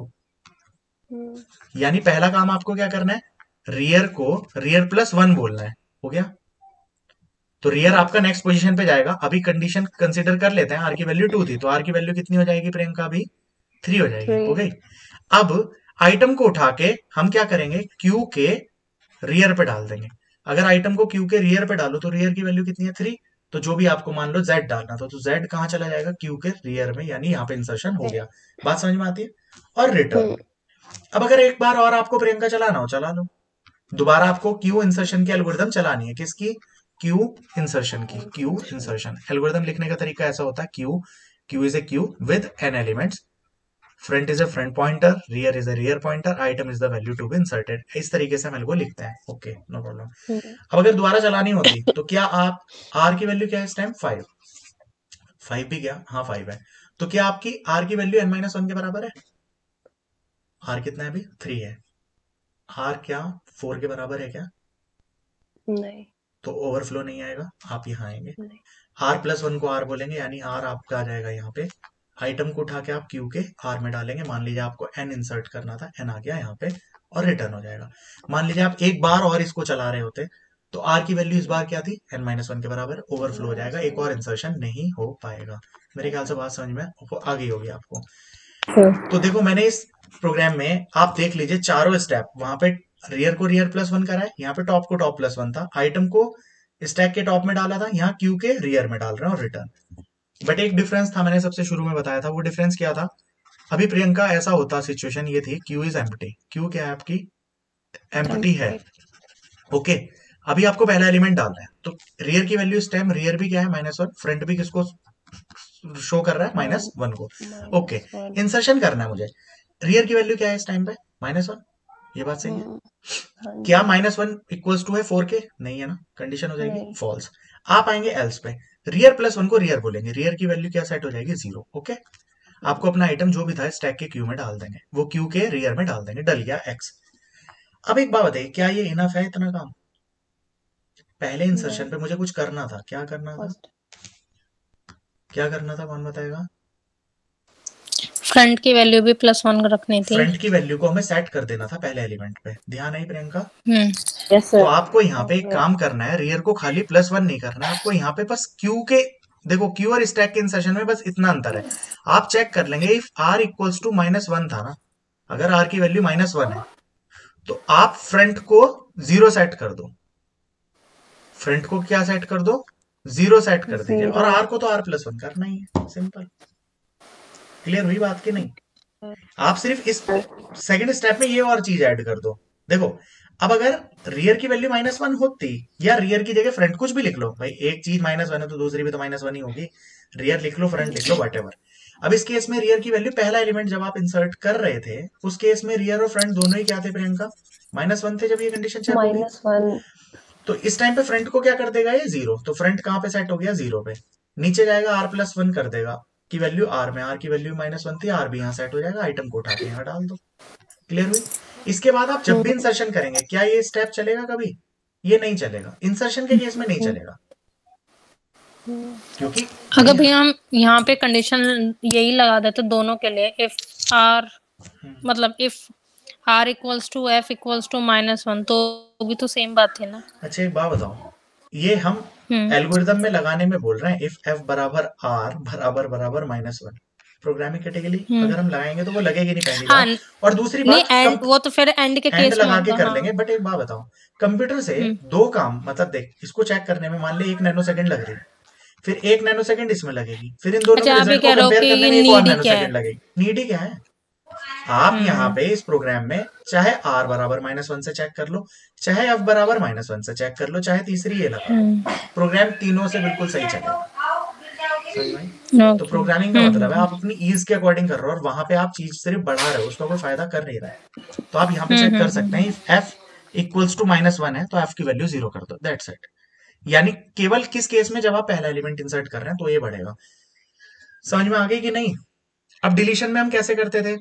यानी पहला काम आपको क्या करना है? रियर को रियर +1 बोलना है। हो गया, तो रियर आपका नेक्स्ट पोजीशन पे जाएगा। अभी कंडीशन कंसीडर कर लेते हैं, आर की वैल्यू 2 थी, तो आर की वैल्यू कितनी हो जाएगी प्रियंका? अभी 3 हो जाएगी। हो गई। अब आइटम को उठा के हम क्या करेंगे? क्यू के रियर पे डाल देंगे। अगर आइटम को क्यू के रियर पे डालो तो रियर की वैल्यू कितनी है? 3। तो जो भी आपको मान लो z डालना था, तो z कहां चला जाएगा? क्यू के रियर में, यानी यहाँ पे इंसर्शन हो गया। बात समझ में आती है? और रिटर्न। अब अगर एक बार और आपको प्रियंका चलाना हो, चला लो। दोबारा आपको क्यू इंसर्शन की एल्गोरिथम चलानी है। किसकी? क्यू इंसर्शन की। क्यू इंसर्शन एल्गोरिथम लिखने का तरीका ऐसा होता है, queue is a queue with n elements, front is a front pointer, rear is a rear pointer, item is the value to be inserted. इस तरीके से हम एल्गो लिखते हैं। Okay, no problem. अब अगर दोबारा चलानी होती तो क्या आप, आर की वैल्यू क्या है इस टाइम? 5 भी क्या? हाँ 5 है। तो क्या आपकी आर की वैल्यू n-1 के बराबर है? आर कितना है अभी? 3 है। आर क्या 4 के बराबर है क्या? नहीं। तो ओवरफ्लो नहीं आएगा, आप यहाँ आएंगे, r+1 को r बोलेंगे, यानी r आपका आ जाएगा यहाँ पे। आइटम को उठा के आप क्यू के r में डालेंगे। मान लीजिए आपको n इंसर्ट करना था, n आ गया यहाँ पे, और रिटर्न हो जाएगा। मान लीजिए आप एक बार और इसको चला रहे होते तो r की वैल्यू इस बार क्या थी? n-1 के बराबर। ओवरफ्लो हो जाएगा, एक और इंसर्शन नहीं हो पाएगा। मेरे ख्याल से बात समझ में आ गई होगी आपको। तो देखो मैंने इस प्रोग्राम में, आप देख लीजिए चारों स्टेप, वहां पे रियर को रियर +1 करा है, यहाँ पे टॉप को टॉप +1 था, आइटम को स्टैक के टॉप में डाला था, यहाँ क्यू के रियर में डाल रहे हैं, और रिटर्न। बट एक डिफरेंस था, मैंने सबसे शुरू में बताया था। वो डिफरेंस क्या था? अभी प्रियंका ऐसा होता, सिचुएशन ये थी, क्यू इज एम्प्टी। क्यू क्या है आपकी? एम्प्टी है। ओके, अभी आपको पहला एलिमेंट डालना है, तो रियर की वैल्यू इस टाइम, रियर भी क्या है? -1, फ्रंट भी किसको शो कर रहा है? -1 को। ओके, इंसर्शन करना है मुझे। रियर की वैल्यू क्या है इस टाइम पे? -1। ये बात सही है? क्या -1 इक्वल्स टू है 4 के? नहीं है ना, कंडीशन हो जाएगी फॉल्स। आप आएंगे एल्स पे, रियर +1 को रियर बोलेंगे, रियर की वैल्यू क्या सेट हो जाएगी? 0। ओके, आपको अपना आइटम जो भी था स्टैक के क्यू में डाल देंगे, वो क्यू के रियर में डाल देंगे, डल गया x। अब एक बात बताइए, क्या ये इनफ है इतना काम? पहले इंसर्शन पे मुझे कुछ करना था, क्या करना था? क्या करना था, कौन बताएगा? फ्रंट की वैल्यू भी +1 रखनी थी। फ्रंट की वैल्यू को हमें सेट कर देना था पहले एलिमेंट पे। ध्यान है प्रियंका? यस तो सर। आपको यहाँ पे एक काम करना है, रियर को खाली +1 नहीं करना है आपको, यहाँ पे बस क्यू के, देखो क्यू और स्टैक के इंसर्शन में बस इतना अंतर है। आप चेक कर लेंगे, इफ r इक्वल्स टू -1 था ना, अगर r की वैल्यू -1 है तो आप फ्रंट को 0 सेट कर दो। फ्रंट को क्या सेट कर दो? 0 सेट कर दीजिए, और r को तो r+1 करना ही है। सिंपल। क्लियर हुई बात की नहीं? आप सिर्फ इस सेकंड स्टेप में ये और चीज ऐड कर दो। देखो अब अगर रियर की वैल्यू -1 होती, या रियर की जगह फ्रंट, कुछ भी लिख लो भाई, एक चीज -1 है तो दूसरी भी तो -1 ही होगी। रियर लिख लो, फ्रंट लिख लो, व्हाटएवर। अब इस केस में रियर की वैल्यू, पहला एलिमेंट जब आप इंसर्ट कर रहे थे उस केस में रियर और फ्रंट दोनों ही क्या थे प्रियंका? -1 थे जब ये कंडीशन चेक होगी। -1। तो इस टाइम पे फ्रंट को क्या कर देगा ये? 0। तो फ्रंट कहां पे सेट हो गया? 0 पे। नीचे जाएगा r+1 कर देगा, की वैल्यू r में, r की वैल्यू -1 थी, r भी यहाँ सेट हो जाएगा, आइटम को उठा के यहाँ डाल दो। क्लियर हुई? इसके बाद आप जब भी इंसर्शन करेंगे, क्या ये स्टेप चलेगा कभी? ये नहीं चलेगा, इंसर्शन के केस में नहीं चलेगा, क्योंकि अगर भैया हम यहाँ पे कंडीशन यही लगा देते दोनों के लिए, इफ r मतलब if r equals to f equals to -1, तो भी तो सेम बात है ना। अच्छा एक बात बताओ, ये हम एल्गोरिथम में लगाने में बोल रहे हैं, इफ f बराबर r बराबर -1। प्रोग्रामिंग कैटेगरी अगर हम लगाएंगे तो वो लगेगी नहीं, पहली बात। और दूसरी बात, वो तो फिर एंड के केस में लगा के कर लेंगे। बट एक बात बताओ, कंप्यूटर से 2 काम, मतलब देख, इसको चेक करने में मान ले 1 नैनोसेकंड लग रही है, फिर 1 नैनोसेकंड इसमें लगेगी, फिर इन दोनों के रिजल्ट को कंपेयर करने में 1 और नैनोसेकंड लगेगी। नीडी क्या है? आप यहाँ पे इस प्रोग्राम में चाहे r बराबर -1 से चेक कर लो, चाहे f बराबर -1 से चेक कर लो, चाहे तीसरी ये लगा लो, प्रोग्राम तीनों से बिल्कुल सही चलेगा। समझ में आई? तो ओके। प्रोग्रामिंग का मतलब है आप अपनी ईज के अकॉर्डिंग कर रहे हो और वहां पे आप चीज सिर्फ बढ़ा रहे हो, उसका कोई फायदा कर नहीं रहा है। तो आप यहाँ पे चेक कर सकते हैं, f इक्वल्स टू -1 है तो f की वैल्यू 0 कर दो, दैट्स इट। यानी केवल किस केस में, जब आप पहला एलिमेंट इंसर्ट कर रहे हैं तो ये बढ़ेगा। समझ में आ गई कि नहीं? अब डिलीशन में हम कैसे करते थे?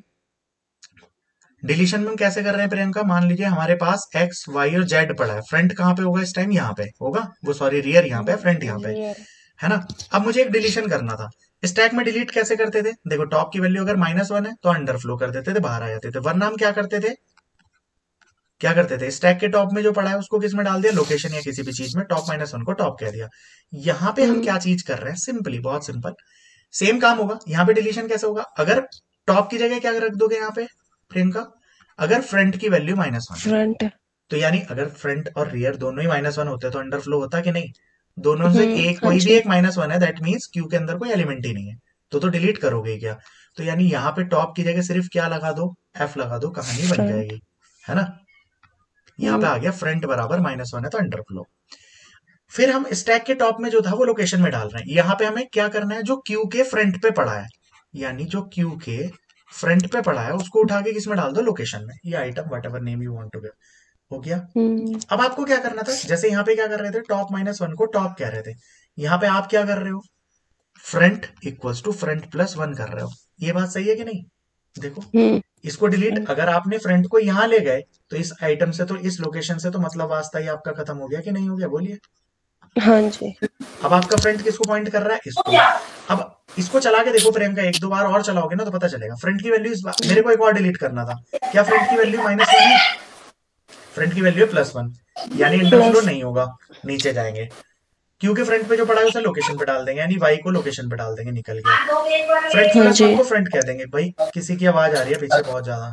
डिलीशन में हम कैसे कर रहे हैं प्रियंका? मान लीजिए हमारे पास x y और z पड़ा है, फ्रंट कहाँ पे होगा इस टाइम? यहाँ पे होगा, वो सॉरी रियर यहाँ पे, फ्रंट यहाँ पे रियर। है ना। अब मुझे एक डिलीशन करना था। स्टैक में डिलीट कैसे करते थे? देखो टॉप की वैल्यू अगर -1 है तो अंडरफ्लो कर देते थे, बाहर आ जाते थे, वरना हम क्या करते थे, क्या करते थे, स्टैक के टॉप में जो पड़ा है उसको किस में डाल दिया, लोकेशन या किसी भी चीज में, टॉप -1 को टॉप कह दिया। यहाँ पे हम क्या चीज कर रहे हैं, सिंपली, बहुत सिंपल, सेम काम होगा। यहाँ पे डिलीशन कैसे होगा? अगर टॉप की जगह क्या रख दोगे यहाँ पे प्रियंका, अगर फ्रंट की वैल्यू -1 है, फ्रंट। तो यानी अगर फ्रंट और रियर दोनों ही -1 होते तो अंडरफ्लो होता कि नहीं? दोनों से एक, हाँ कोई भी जी। एक -1 है, दैट मीन्स क्यू के अंदर कोई एलिमेंट ही नहीं है, तो डिलीट करोगे ही क्या? तो यानी यहाँ पे टॉप की जगह सिर्फ क्या लगा दो, एफ लगा दो, कहानी बन फ्रंट। जाएगी, है ना। यहाँ पे आ गया फ्रंट बराबर -1 है तो अंडरफ्लो। फिर हम स्टैक के टॉप में जो था वो लोकेशन में डाल रहे हैं। यहाँ पे हमें क्या करना है, जो क्यू के फ्रंट पे पड़ा है, यानी जो क्यू के फ्रंट पे पड़ा है उसको उठा के किस में डाल दो, लोकेशन में, ये item whatever name you want to give. हो गया। अब आपको क्या करना था, जैसे यहाँ पे क्या कर रहे थे, टॉप -1 को टॉप कह रहे थे, यहाँ पे आप क्या कर रहे हो, फ्रंट इक्वल्स टू फ्रंट +1 कर रहे हो। ये बात सही है कि नहीं? देखो इसको डिलीट, अगर आपने फ्रंट को यहां ले गए तो इस आइटम से, तो इस लोकेशन से तो मतलब वास्ता ही आपका खत्म हो गया कि नहीं हो गया, बोलिए। हाँ जी। अब आपका फ्रंट किसको पॉइंट कर रहा है, इसको। अब इसको चला के देखो प्रियंका, एक दो बार और चलाओगे ना तो पता चलेगा। फ्रंट की वैल्यू इस बार मेरे को एक और डिलीट करना था, क्या फ्रंट की वैल्यू -1 है? फ्रंट की वैल्यू +1, यानी इंटरफ्लो प्लस। नहीं होगा, नीचे जाएंगे। क्यू के फ्रंट पे जो पड़ा है उसे लोकेशन पे डाल देंगे, यानी वाई को लोकेशन पे डाल देंगे, निकल गया। फ्रंट हाँ +1 जी। को फ्रंट कह देंगे। भाई किसी की आवाज आ रही है पीछे बहुत ज्यादा।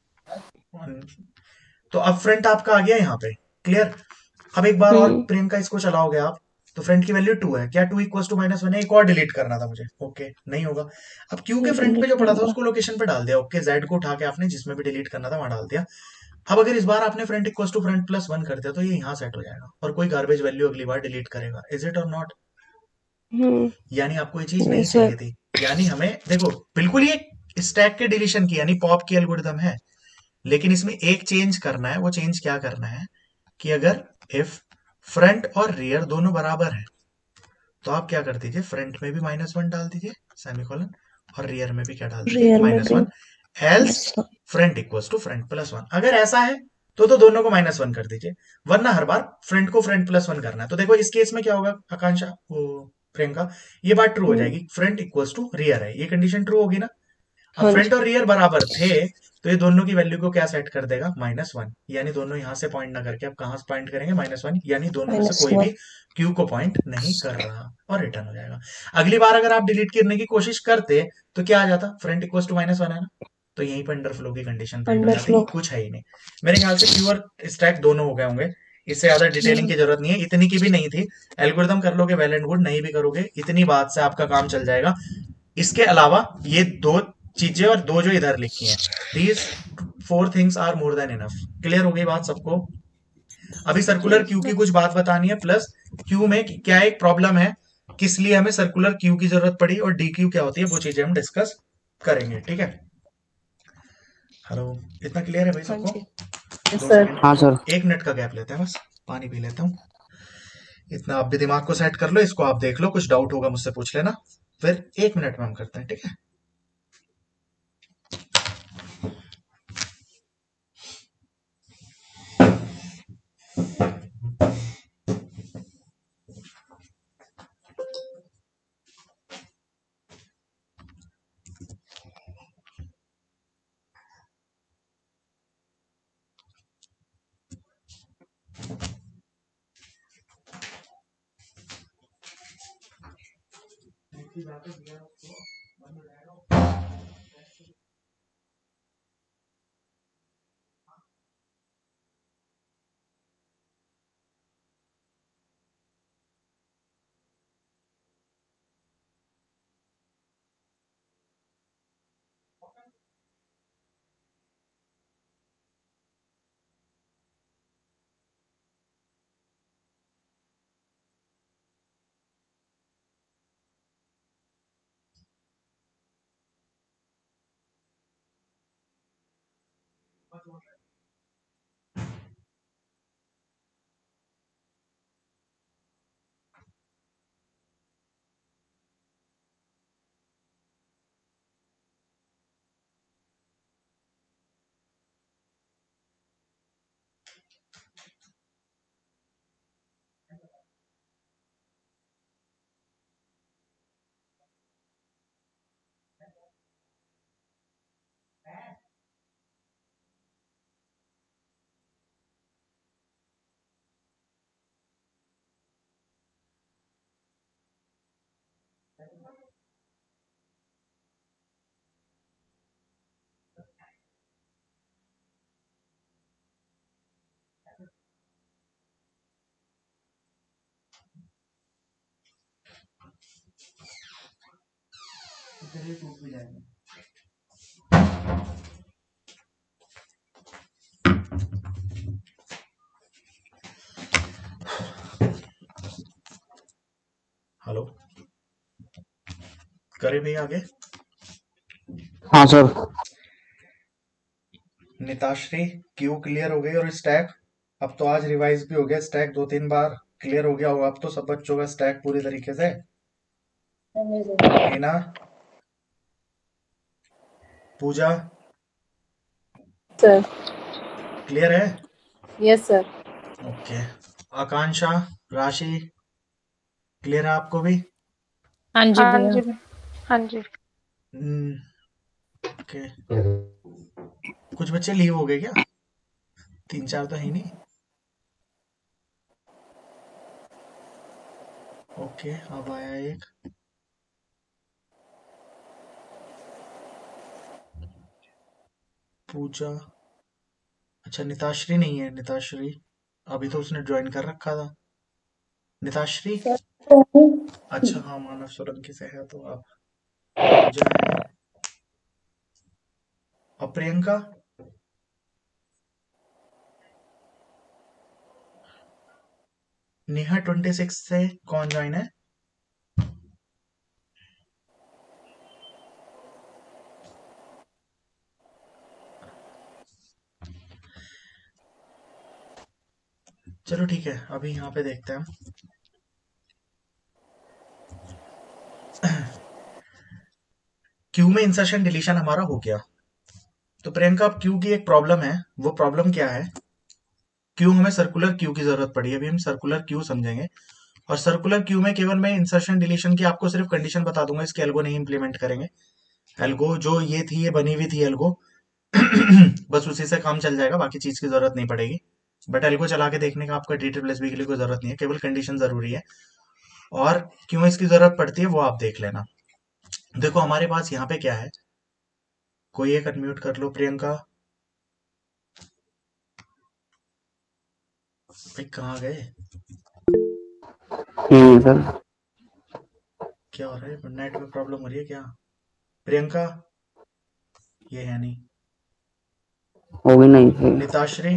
तो अब फ्रंट आपका आ गया यहाँ पे, क्लियर। अब एक बार और प्रियंका इसको चलाओगे आप, तो फ्रंट की वैल्यू 2 है, क्या 2 इक्वल टू -1 है? एक और डिलीट करना था मुझे, ओके नहीं होगा। अब क्यू के फ्रंट पे जो पड़ा था उसको लोकेशन पे डाल दिया, ओके, जेड को उठा के आपने जिसमें भी डिलीट करना था वहां डाल दिया। अब अगर इस बार आपने फ्रंट इक्वल टू फ्रंट +1 कर दिया तो ये यहाँ सेट हो जाएगा और कोई गार्बेज वैल्यू अगली बार डिलीट करेगा, इज इट और नॉट? यानी आपको ये चीज नहीं यस चाहिए सर। थी। यानी हमें देखो, बिल्कुल ये स्टैक के डिलीशन की यानी पॉप की एल्गोरिथम है, लेकिन इसमें एक चेंज करना है। वो चेंज क्या करना है कि अगर इफ फ्रंट और रियर दोनों बराबर है तो आप क्या कर दीजिए, फ्रंट में भी -1 डाल दीजिए, सेमीकोलन, और रियर में भी क्या डाल दीजिए, रियर में भी। -1, else yes. Front equals to front +1। अगर ऐसा है तो दोनों को -1 कर दीजिए, वरना हर बार फ्रंट को फ्रंट +1 करना है। तो देखो इस केस में क्या होगा आकांक्षा, वो प्रियंका, ये बात ट्रू हो जाएगी, फ्रंट इक्वल्स टू रियर है, ये कंडीशन ट्रू होगी ना। अब हाँ फ्रंट जी। और रियर बराबर थे तो ये दोनों की वैल्यू को क्या सेट कर देगा, -1, यानी दोनों यहां से पॉइंट ना करके अब कहां से पॉइंट करेंगे, -1, यानी दोनों में से कोई -1। भी क्यू को पॉइंट नहीं कर रहा और रिटर्न हो जाएगा। अगली बार अगर आप डिलीट करने की कोशिश करते तो क्या आ जाता, फ्रंट इक्वल टू -1 है ना, तो यहीं पर अंडरफ्लो की कंडीशन प्रिंट हो जाती कि अंडरफ्लो। कुछ है ही नहीं। मेरे ख्याल से क्यू और स्टैक दोनों हो गए होंगे, इससे ज्यादा डिटेलिंग की जरूरत नहीं है, इतनी की भी नहीं थी। एल्गोरिथम कर लोगे वेल एंड गुड, नहीं भी करोगे इतनी बात से आपका काम चल जाएगा। इसके अलावा ये दो चीजें और दो जो इधर लिखी हैं, these 4 things are more than enough. Clear हो गई बात सबको? अभी सर्कुलर यस क्यू की सर। कुछ बात बतानी है, प्लस क्यू में क्या एक प्रॉब्लम है, किस लिए हमें सर्कुलर क्यू की जरूरत पड़ी और डी क्यू क्या होती है, वो चीजें हम डिस्कस करेंगे, ठीक है। हेलो, इतना क्लियर है भाई हाँ सबको? जी। यस दो सर। हाँ सेकंड, सर। 1 मिनट का गैप लेते हैं बस, पानी पी लेता हूँ। इतना आप भी दिमाग को सेट कर लो, इसको आप देख लो, कुछ डाउट होगा मुझसे पूछ लेना, फिर 1 मिनट में हम करते हैं, ठीक है। टूट भी जाएगा। हेलो, करे भैया आगे। हाँ सर। निताश्री, क्यू क्लियर हो गई और स्टैक अब तो आज रिवाइज भी हो गया, स्टैक 2-3 बार क्लियर हो गया होगा अब तो सब बच्चों का स्टैक पूरी तरीके से। हीना, पूजा, सर। क्लियर है? Yes sir. Okay. Akanksha, Rashi, clear है आपको भी? हाँ जी हाँ भैया। जी। हाँ जी। ओके। कुछ बच्चे लीव हो गए क्या? 3-4 तो है नहीं। ओके, अब आया एक। पूजा, अच्छा निताश्री नहीं है। निताश्री अभी तो उसने ज्वाइन कर रखा था। निताश्री, अच्छा हाँ, मानव सोलंकी से है तो आप। पूजा है। और प्रियंका, नेहा 26 से कौन ज्वाइन है? चलो ठीक है, अभी यहाँ पे देखते हैं हम। क्यू में इंसर्शन डिलीशन हमारा हो गया। तो प्रियंका, अब क्यू की एक प्रॉब्लम है। वो प्रॉब्लम क्या है? क्यू, हमें सर्कुलर क्यू की जरूरत पड़ी है। अभी हम सर्कुलर क्यू समझेंगे। और सर्कुलर क्यू में केवल मैं इंसर्शन डिलीशन की आपको सिर्फ कंडीशन बता दूंगा, इसके एल्गो नहीं इंप्लीमेंट करेंगे। एल्गो जो ये थी, ये बनी हुई थी एल्गो। बस उसी से काम चल जाएगा, बाकी चीज की जरूरत नहीं पड़ेगी। बट एल्गो चला के देखने का आपका डी ट्रिपल एस बी के लिए कोई जरूरत नहीं है, केवल कंडीशन जरूरी है। और क्यों इसकी जरूरत पड़ती है वो आप देख लेना। देखो हमारे पास यहाँ पे क्या है, कोई एक अनम्यूट कर लो। प्रियंका भाई कहाँ गए? सर। क्या हो रहा है? नेट में प्रॉब्लम हो रही है क्या? प्रियंका, ये है नहीं। होगी नहीं सर। निताश्री,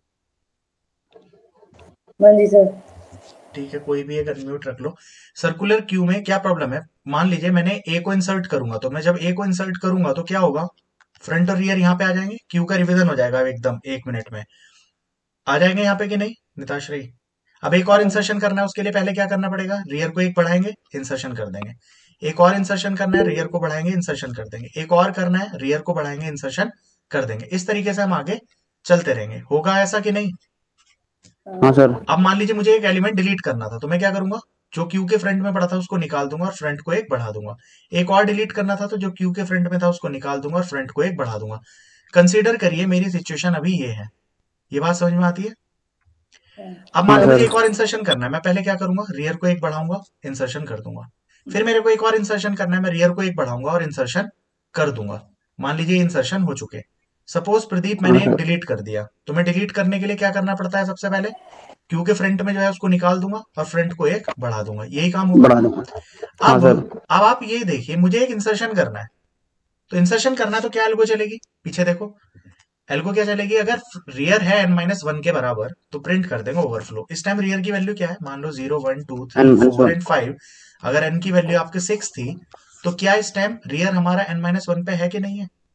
हाँ जी सर। ठीक है, कोई भी एक अनम्यूट रख लो। सर्कुलर क्यू में क्या प्रॉब्लम है? मान लीजिए मैंने ए को इंसर्ट करूंगा, तो मैं जब ए को इंसर्ट करूंगा तो क्या होगा? फ्रंट और रियर यहाँ पे आ जाएंगे, क्यू का रिवीजन हो जाएगा एकदम 1 मिनट में। आ जाएंगे यहाँ पे कि नहीं निताश्री? अब एक और इंसर्शन करना है, उसके लिए पहले क्या करना पड़ेगा? रियर को एक बढ़ाएंगे, इंसर्शन कर देंगे। एक और इंसर्शन करना है, रियर को बढ़ाएंगे, इंसर्शन कर देंगे। एक और करना है, रियर को बढ़ाएंगे, इंसर्शन कर देंगे। इस तरीके से हम आगे चलते रहेंगे। होगा ऐसा कि नहीं? हाँ सर। अब मान लीजिए मुझे एक एलिमेंट डिलीट करना था, तो मैं क्या करूंगा? जो क्यू के फ्रंट में पड़ा था उसको निकाल दूंगा और फ्रंट को एक बढ़ा दूंगा। एक और डिलीट करना था, तो जो क्यू के फ्रंट में था उसको निकाल दूंगा और फ्रंट को एक बढ़ा दूंगा। कंसीडर करिए मेरी सिचुएशन अभी ये है। ये बात समझ में आती है? अब मान हाँ लो मुझे सर। एक और इंसर्शन करना है, मैं पहले क्या करूंगा? रियर को एक बढ़ाऊंगा, इंसर्शन कर दूंगा। फिर मेरे को एक और इंसर्शन करना है, मैं रियर को एक बढ़ाऊंगा और इंसर्शन कर दूंगा। मान लीजिए इंसर्शन हो चुके। सपोज प्रदीप मैंने हाँ एक सर। डिलीट कर दिया, तो मैं डिलीट करने के लिए क्या करना पड़ता है? सबसे पहले क्यू के फ्रंट में जो है उसको निकाल दूंगा और फ्रंट को एक बढ़ा दूंगा। यही काम होगा। बढ़ा दो। हाँ अब सर। अब आप ये देखिए, मुझे एक इंसर्शन करना है, तो इंसर्शन करना है तो क्या एल्गो चलेगी? पीछे देखो, एल्गो क्या चलेगी? अगर रियर है n-1 के बराबर तो प्रिंट कर देंगे ओवरफ्लो। इस टाइम रियर की वैल्यू क्या है? मान लो 0 1 2 3 4 एंड 5। अगर n की वैल्यू आपके 6 थी, तो क्या इस टाइम रियर हमारा n-1 पे है कि नहीं है?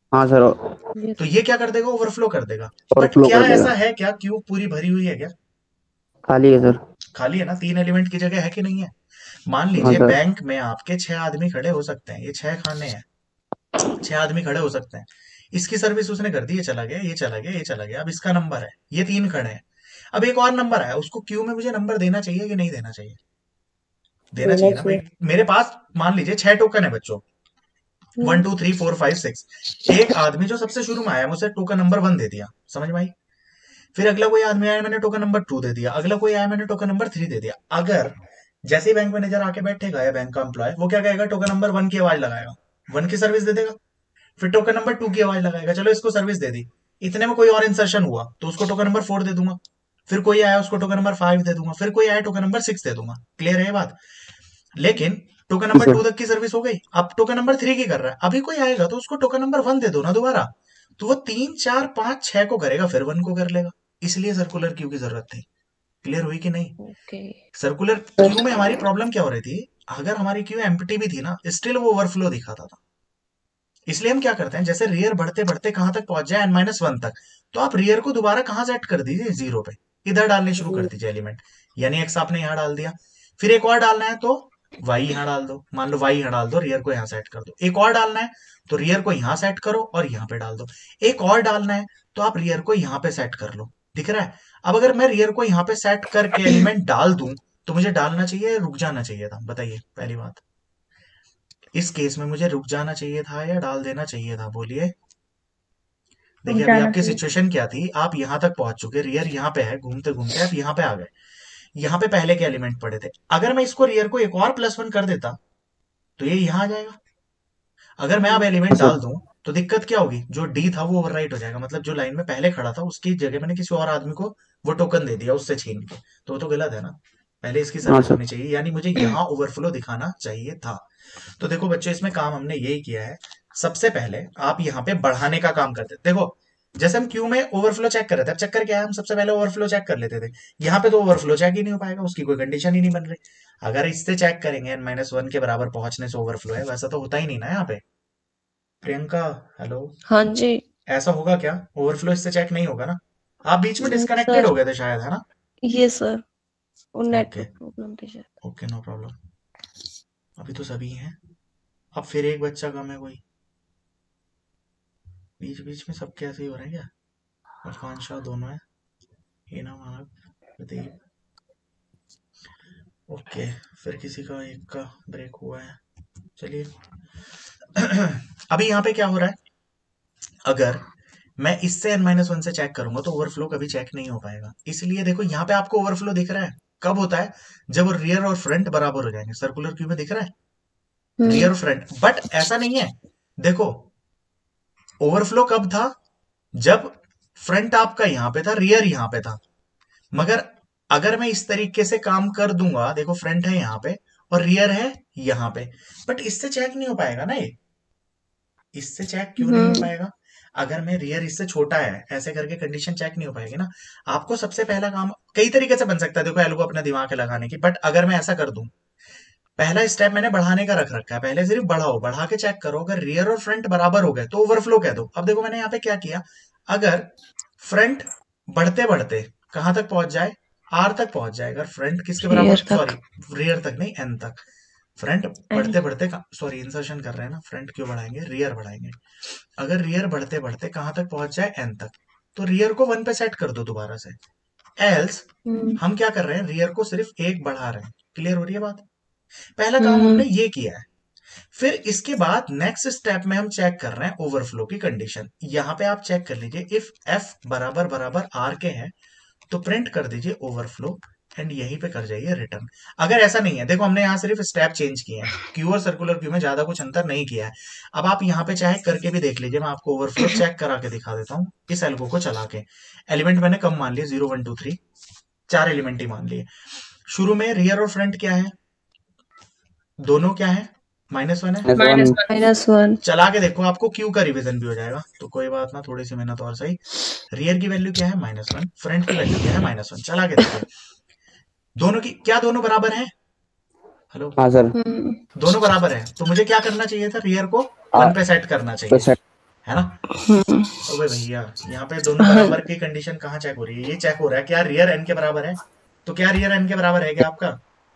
हाँ सर, तो ये क्या कर देगा, ओवरफ्लो कर देगा। बट ओवरफ्लो क्या कर देगा। ऐसा है क्या क्यूब पूरी भरी हुई है क्या? खाली है सर। खाली है ना, 3 एलिमेंट की जगह है कि नहीं है? मान हाँ लीजिए सर। बैंक में आपके 6 आदमी खड़े हो सकते हैं, ये 6 खाने हैं, 6 आदमी खड़े हो सकते हैं। इसकी सर्विस उसने कर दी, ये चला गया, ये चला गया, ये चला गया, अब इसका नंबर है, ये 3 खड़े हैं। अब एक और नंबर आया, उसको क्यू में मुझे नंबर देना चाहिए कि नहीं देना चाहिए? देना देना चाहिए ना भाई। चाहिए। मेरे पास मान लीजिए 6 टोकन है बच्चों, 1 2 3 4 5 6। एक आदमी जो सबसे शुरू में आया, मुझे टोकन नंबर 1 दे दिया, समझ में आई? फिर अगला कोई आदमी आया, मैंने टोकन नंबर 2 दे दिया, अगला कोई आया, मैंने टोकन नंबर 3 दे दिया। अगर जैसे ही बैंक मैनेजर आके बैठेगा या बैंक का एम्प्लॉय, वो क्या कहेगा, टोकन नंबर 1 की आवाज लगाएगा, 1 की सर्विस दे देगा। फिर टोकन नंबर 2 की आवाज लगाएगा, चलो इसको सर्विस दे दी। इतने में कोई और इंसर्शन हुआ तो उसको टोकन नंबर 4 दे दूंगा। फिर कोई आया, उसको टोकन नंबर 5 दे दूंगा। फिर कोई आया, टोकन नंबर 6 दे दूंगा। क्लियर है ये बात? लेकिन टोकन जी नंबर 2 सर। तक की सर्विस हो गई, अब टोकन नंबर 3 की कर रहा है। अभी कोई आएगा तो उसको टोकन नंबर 1 दे दो ना दोबारा। तो वो 3 4 5 6 को करेगा, फिर 1 को कर लेगा। इसलिए सर्कुलर क्यू की जरूरत थी। क्लियर हुई कि नहीं? ओके। सर्कुलर क्यू में हमारी प्रॉब्लम क्या हो रही थी, अगर हमारी क्यू एम्प्टी भी थी ना, स्टिल वो ओवरफ्लो दिखाता था। इसलिए हम क्या करते हैं, जैसे रियर बढ़ते बढ़ते कहां तक पहुंच जाए, n-1 तक, तो आप रियर को दोबारा कहां सेट कर दीजिए, 0 पे। इधर डालने शुरू कर दीजिए एलिमेंट। यानी x आपने यहां डाल दिया, फिर एक और डालना है तो y यहां डाल दो, मान लो y यहां डाल दो, रियर को यहां सेट कर दो। एक और डालना है तो रियर को यहां सेट करो और यहां पे डाल दो। एक और डालना है तो आप रियर को यहां पे सेट कर लो। दिख रहा है? अब अगर मैं रियर को यहां पे सेट करके एलिमेंट डाल दूं, तो मुझे डालना चाहिए या रुक जाना चाहिए था, बताइए पहली बात। इस केस में मुझे रुक जाना चाहिए था या डाल देना चाहिए था, बोलिए। रुक देखिए अभी जाना आपकी चाहिए। सिचुएशन क्या थी, आप यहां तक पहुंच चुके, रियर यहां पे है, घूमते घूमते आप यहां पे आ गए। यहां पे पहले के एलिमेंट पड़े थे, अगर मैं इसको रियर को एक और +1 कर देता तो ये यहां आ जाएगा। अगर मैं अब एलिमेंट सर। डाल दूं तो दिक्कत क्या होगी, जो डी था वो ओवरराइट हो जाएगा, मतलब जो लाइन में पहले खड़ा था उसकी जगह मैंने किसी और आदमी को वो टोकन दे दिया, उससे छीन के। तो वो तो गलत है ना, पहले इसकी हाँ सर्विस सर। होनी चाहिए, यानी मुझे यहां ओवरफ्लो दिखाना चाहिए था। तो देखो बच्चों, इसमें काम हमने यही किया है। सबसे पहले आप यहाँ पे बढ़ाने का काम करते थे। देखो जैसे हम क्यू में ओवरफ्लो चेक कर रहे थे, अब चक्कर क्या है, हम सबसे पहले ओवरफ्लो चेक कर लेते थे। यहाँ पे तो ओवरफ्लो चेक ही नहीं हो पाएगा, उसकी कोई कंडीशन ही नहीं बन रही। अगर इससे चेक करेंगे n-1 के बराबर पहुंचने से ओवरफ्लो है, वैसा तो होता ही नहीं ना यहाँ पे। प्रियंका, हेलो। हाँ जी। ऐसा होगा क्या, ओवरफ्लो इससे चेक नहीं होगा ना? आप बीच में नहीं डिस्कनेक्टेड सर, हो गए थे शायद, है ना? ये सर वो ओके, नेटवर्क प्रॉब्लम थी शायद। Okay, no problem. अभी तो सभी हैं, अब फिर एक बच्चा कम है कोई, बीच बीच में सब कैसे ही हो रहे हैं क्या? इरफान शाह दोनों है, हीना मानव, प्रदीप। ओके, फिर किसी का एक का ब्रेक हुआ है, चलिए। अभी यहाँ पे क्या हो रहा है, अगर मैं इससे n-1 से चेक करूंगा तो ओवरफ्लो कभी चेक नहीं हो पाएगा। इसलिए देखो यहाँ पे आपको ओवरफ्लो दिख रहा है, कब होता है, जब रियर और फ्रंट बराबर हो जाएंगे। सर्कुलर क्यू में दिख रहा है रियर और फ्रंट, बट ऐसा नहीं है। देखो ओवरफ्लो कब था, जब फ्रंट आपका यहां पे था, रियर यहां पे था। मगर अगर मैं इस तरीके से काम कर दूंगा, देखो फ्रंट है यहां पे और रियर है यहां पे, बट इससे चेक नहीं हो पाएगा ना ये। इससे चेक क्यों नहीं हो पाएगा, अगर मैं रियर इससे छोटा है ऐसे करके कंडीशन चेक नहीं हो पाएगी ना। आपको सबसे पहला काम कई तरीके से बन सकता है, देखो एल को अपना दिमाग लगाने की, बट अगर मैं ऐसा कर दूं, पहला स्टेप मैंने बढ़ाने का रख रखा है, पहले सिर्फ बढ़ाओ, बढ़ा के चेक करो, अगर रियर और फ्रंट बराबर हो गए तो ओवरफ्लो कह दो। अब देखो मैंने यहाँ पे क्या किया, अगर फ्रंट बढ़ते बढ़ते कहां तक पहुंच जाए, आर तक पहुंच जाए, अगर फ्रंट किसके बराबर, रियर तक। सॉरी रियर तक नहीं, एन तक। फ्रंट बढ़ते बढ़ते, सॉरी इंसर्शन कर रहे हैं ना, फ्रंट क्यों बढ़ाएंगे, रियर बढ़ाएंगे। अगर रियर बढ़ते बढ़ते कहां तक पहुंच जाए, एन तक, तो रियर को 1 पे सेट कर दो दोबारा से। एल्स हम क्या कर रहे हैं, रियर को सिर्फ 1 बढ़ा रहे हैं। क्लियर हो रही है बात? पहला काम हमने ये किया है। फिर इसके बाद नेक्स्ट स्टेप में हम चेक कर रहे हैं ओवरफ्लो की कंडीशन। यहां पे आप चेक कर लीजिए, इफ एफ बराबर बराबर आर के है तो प्रिंट कर दीजिए ओवरफ्लो एंड यहीं पे कर जाइए रिटर्न। अगर ऐसा नहीं है, देखो हमने यहाँ सिर्फ स्टेप चेंज किए हैं, क्यू और सर्कुलर क्यू में ज्यादा कुछ अंतर नहीं किया है। अब आप यहाँ पे चाहे करके भी देख लीजिए, मैं आपको ओवरफ्लो चेक करा के दिखा देता हूँ इस एल्गो को चला के। एलिमेंट मैंने कम मान लिए, 0 1 2 3, 4 एलिमेंट ही मान लिए। शुरू में रियर और फ्रंट क्या है, दोनों क्या है, -1 है। -1। चला के देखो, आपको क्यू का रिवीजन भी हो जाएगा, तो कोई बात ना, थोड़ी सी मेहनत और सही। रियर की वैल्यू क्या है, -1, फ्रंट की वैल्यू क्या है, -1। चला के देखो दोनों की, क्या दोनों बराबर है, हेलो, हाँ सर। दोनों बराबर है, तो मुझे क्या करना चाहिए था, रियर को 1 पे सेट करना चाहिए। है ना। तो भाई भैया यहाँ पे दोनों बराबर की कंडीशन कहाँ चेक हो रही है? ये चेक हो रहा है क्या रियर एन के बराबर है? तो क्या रियर एन के बराबर है क्या आपका?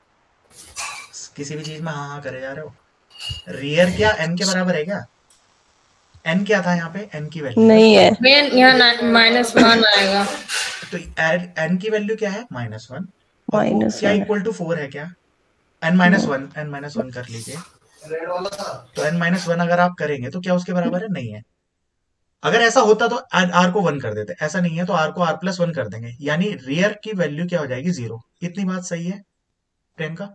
किसी भी चीज में हाँ हाँ करे जा रहे हो। रियर क्या एन के बराबर है क्या? एन क्या था यहाँ पे? एन की वैल्यू नहीं है। यहाँ -1 आएगा। तो एन की वैल्यू क्या है? -1। और वो -1 क्या है। इक्वल टू 4 है क्या? n-1 कर लीजिए। तो n-1 अगर आप करेंगे तो क्या उसके बराबर है? नहीं है। अगर ऐसा होता तो आर को 1 कर देते, ऐसा नहीं है तो आर को r+1 कर देंगे, यानी रियर की वैल्यू क्या हो जाएगी? 0। इतनी बात सही है प्रियंका?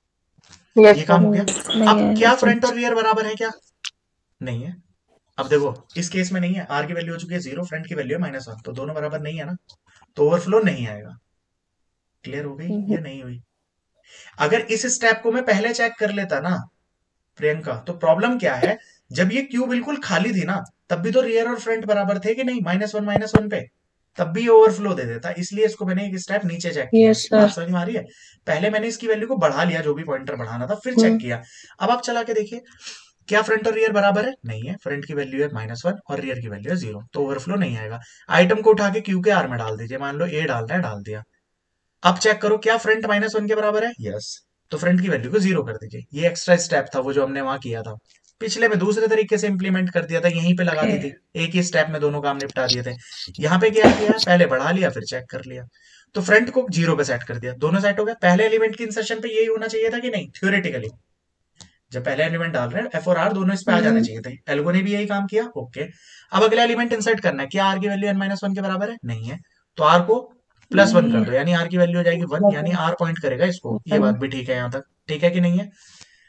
ये काम हो गया। नहीं अब है क्या ऐसा। फ्रंट और रियर बराबर है क्या? नहीं है। अब देखो इस केस में नहीं है, आर की वैल्यू हो चुकी है 0, फ्रंट की वैल्यू है -1, तो दोनों बराबर नहीं है ना, तो ओवरफ्लो नहीं आएगा। क्लियर हो गई या नहीं हुई? अगर इस स्टेप को मैं पहले चेक कर लेता ना प्रियंका, तो प्रॉब्लम क्या है, जब ये क्यू बिल्कुल खाली थी ना, तब भी तो रियर और फ्रंट बराबर थे कि नहीं? -1 पे, तब भी ओवरफ्लो दे देता। इसलिए इसको मैंने एक स्टेप नीचे चेक किया। Yes sir. बात समझ में आ रही है? पहले मैंने इसकी वैल्यू को बढ़ा लिया, जो भी पॉइंटर बढ़ाना था, फिर चेक किया। अब आप चला के देखिए, क्या फ्रंट और रियर बराबर है? नहीं है। फ्रंट की वैल्यू है -1 और रियर की वैल्यू है 0, तो ओवरफ्लो नहीं आएगा। आइटम को उठा के क्यू के आर में डाल दीजिए, मान लो ए डालना है, डाल दिया। अब चेक करो क्या फ्रंट -1 के बराबर है? यस। तो फ्रंट की वैल्यू को 0 कर दीजिए। ये एक्स्ट्रा स्टेप था वो जो हमने वहां किया था, पिछले में दूसरे तरीके से इंप्लीमेंट कर दिया था, यहीं पे लगा दी थी, एक ही स्टेप में दोनों काम निपटा दिए थे। यहाँ पे क्या किया? पहले बढ़ा लिया फिर चेक कर लिया, तो फ्रंट को 0 पे सेट कर दिया, दोनों सेट हो गया। पहले एलिमेंट की इंसर्शन पे यही होना चाहिए था कि नहीं? थ्योरेटिकली जब पहले एलिमेंट डाल रहे हैं एफ और आर दोनों इस पे आ जाने चाहिए थे। एल्गो ने भी यही काम किया। ओके, अब अगला एलिमेंट इंसर्ट करना है। क्या आर की वैल्यू n-1 के बराबर है? नहीं है। तो आर को +1 कर दो, यानी आर की वैल्यू हो जाएगी 1, यानी आर पॉइंट करेगा इसको। ये बात भी ठीक है यहाँ तक? ठीक है कि नहीं है?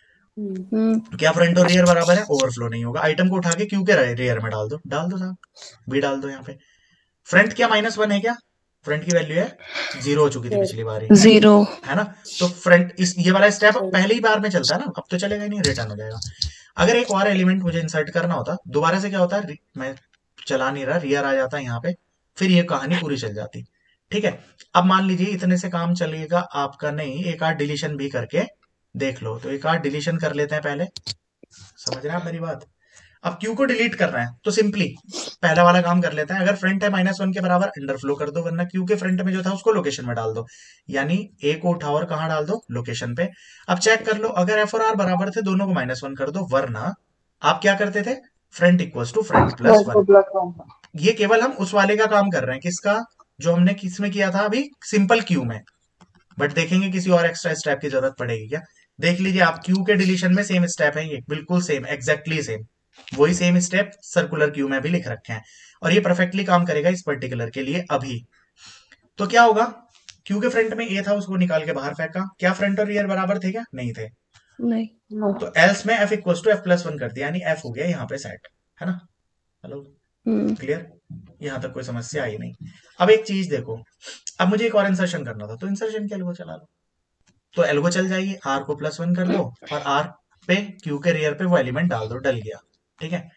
क्या फ्रंट और रियर बराबर है? ओवरफ्लो नहीं होगा। आइटम को उठा के क्यू के रियर में डाल दो, डाल दो साहब, भी डाल दो यहाँ पे। फ्रंट क्या -1 है क्या? फ्रंट की वैल्यू है 0 हो चुकी थी पिछली बार ही, 0 है ना। तो फ्रंट इस ये वाला स्टेप पहले ही बार में चलता है ना, अब तो चलेगा ही नहीं, रिटर्न हो जाएगा। अगर एक और एलिमेंट मुझे इंसर्ट करना होता, दोबारा से क्या होता है, मैं चला नहीं रहा, रियर आ जाता है यहाँ पे, फिर ये कहानी पूरी चल जाती। ठीक है, अब मान लीजिए इतने से काम चलेगा आपका नहीं, एक आध डिलीशन भी करके देख लो। तो एक आध डिलीशन कर लेते हैं पहले, समझ रहे हैं आप मेरी बात? अब क्यू को डिलीट करना है तो सिंपली पहला वाला काम कर लेते हैं। अगर फ्रंट है -1 के बराबर, अंडरफ्लो कर दो, वरना क्यू के फ्रंट में जो था उसको लोकेशन में डाल दो, यानी ए को उठाओ और कहां डाल दो? लोकेशन पे। अब चेक कर लो, अगर एफ और आर बराबर थे दोनों को -1 कर दो, वरना आप क्या करते थे? Front equals to front +1। ये केवल हम उस वाले का काम कर रहे हैं, किसका? जो हमने किस में किया था अभी, सिंपल क्यू में। बट देखेंगे किसी और एक्स्ट्रा स्टेप की जरूरत पड़ेगी क्या। देख लीजिए आप, क्यू के डिलीशन में सेम स्टेप है, ये बिल्कुल सेम, एग्जैक्टली सेम, वही सेम स्टेप सर्कुलर क्यू में भी लिख रखे हैं, और ये परफेक्टली काम करेगा इस पर्टिकुलर के लिए अभी। तो क्या होगा, क्यू के फ्रंट में ए था, उसको निकाल के बाहर फेंका। क्या फ्रंट और रियर बराबर थे क्या? नहीं थे। नहीं। तो एल्स में f इक्वल्स टू f+1 कर दिया, यानी f हो गया यहाँ पे सेट, है ना। Hello, clear? यहां तक कोई समस्या आई नहीं। अब एक चीज देखो, अब मुझे एक और इंसर्शन करना था, तो इंसर्शन के एल्गो चला लो, तो एल्गो चल जाएगी। आर को +1 कर दो और आर पे क्यू के रियर पे वो एलिमेंट डाल दो, डल गया। ठीक है,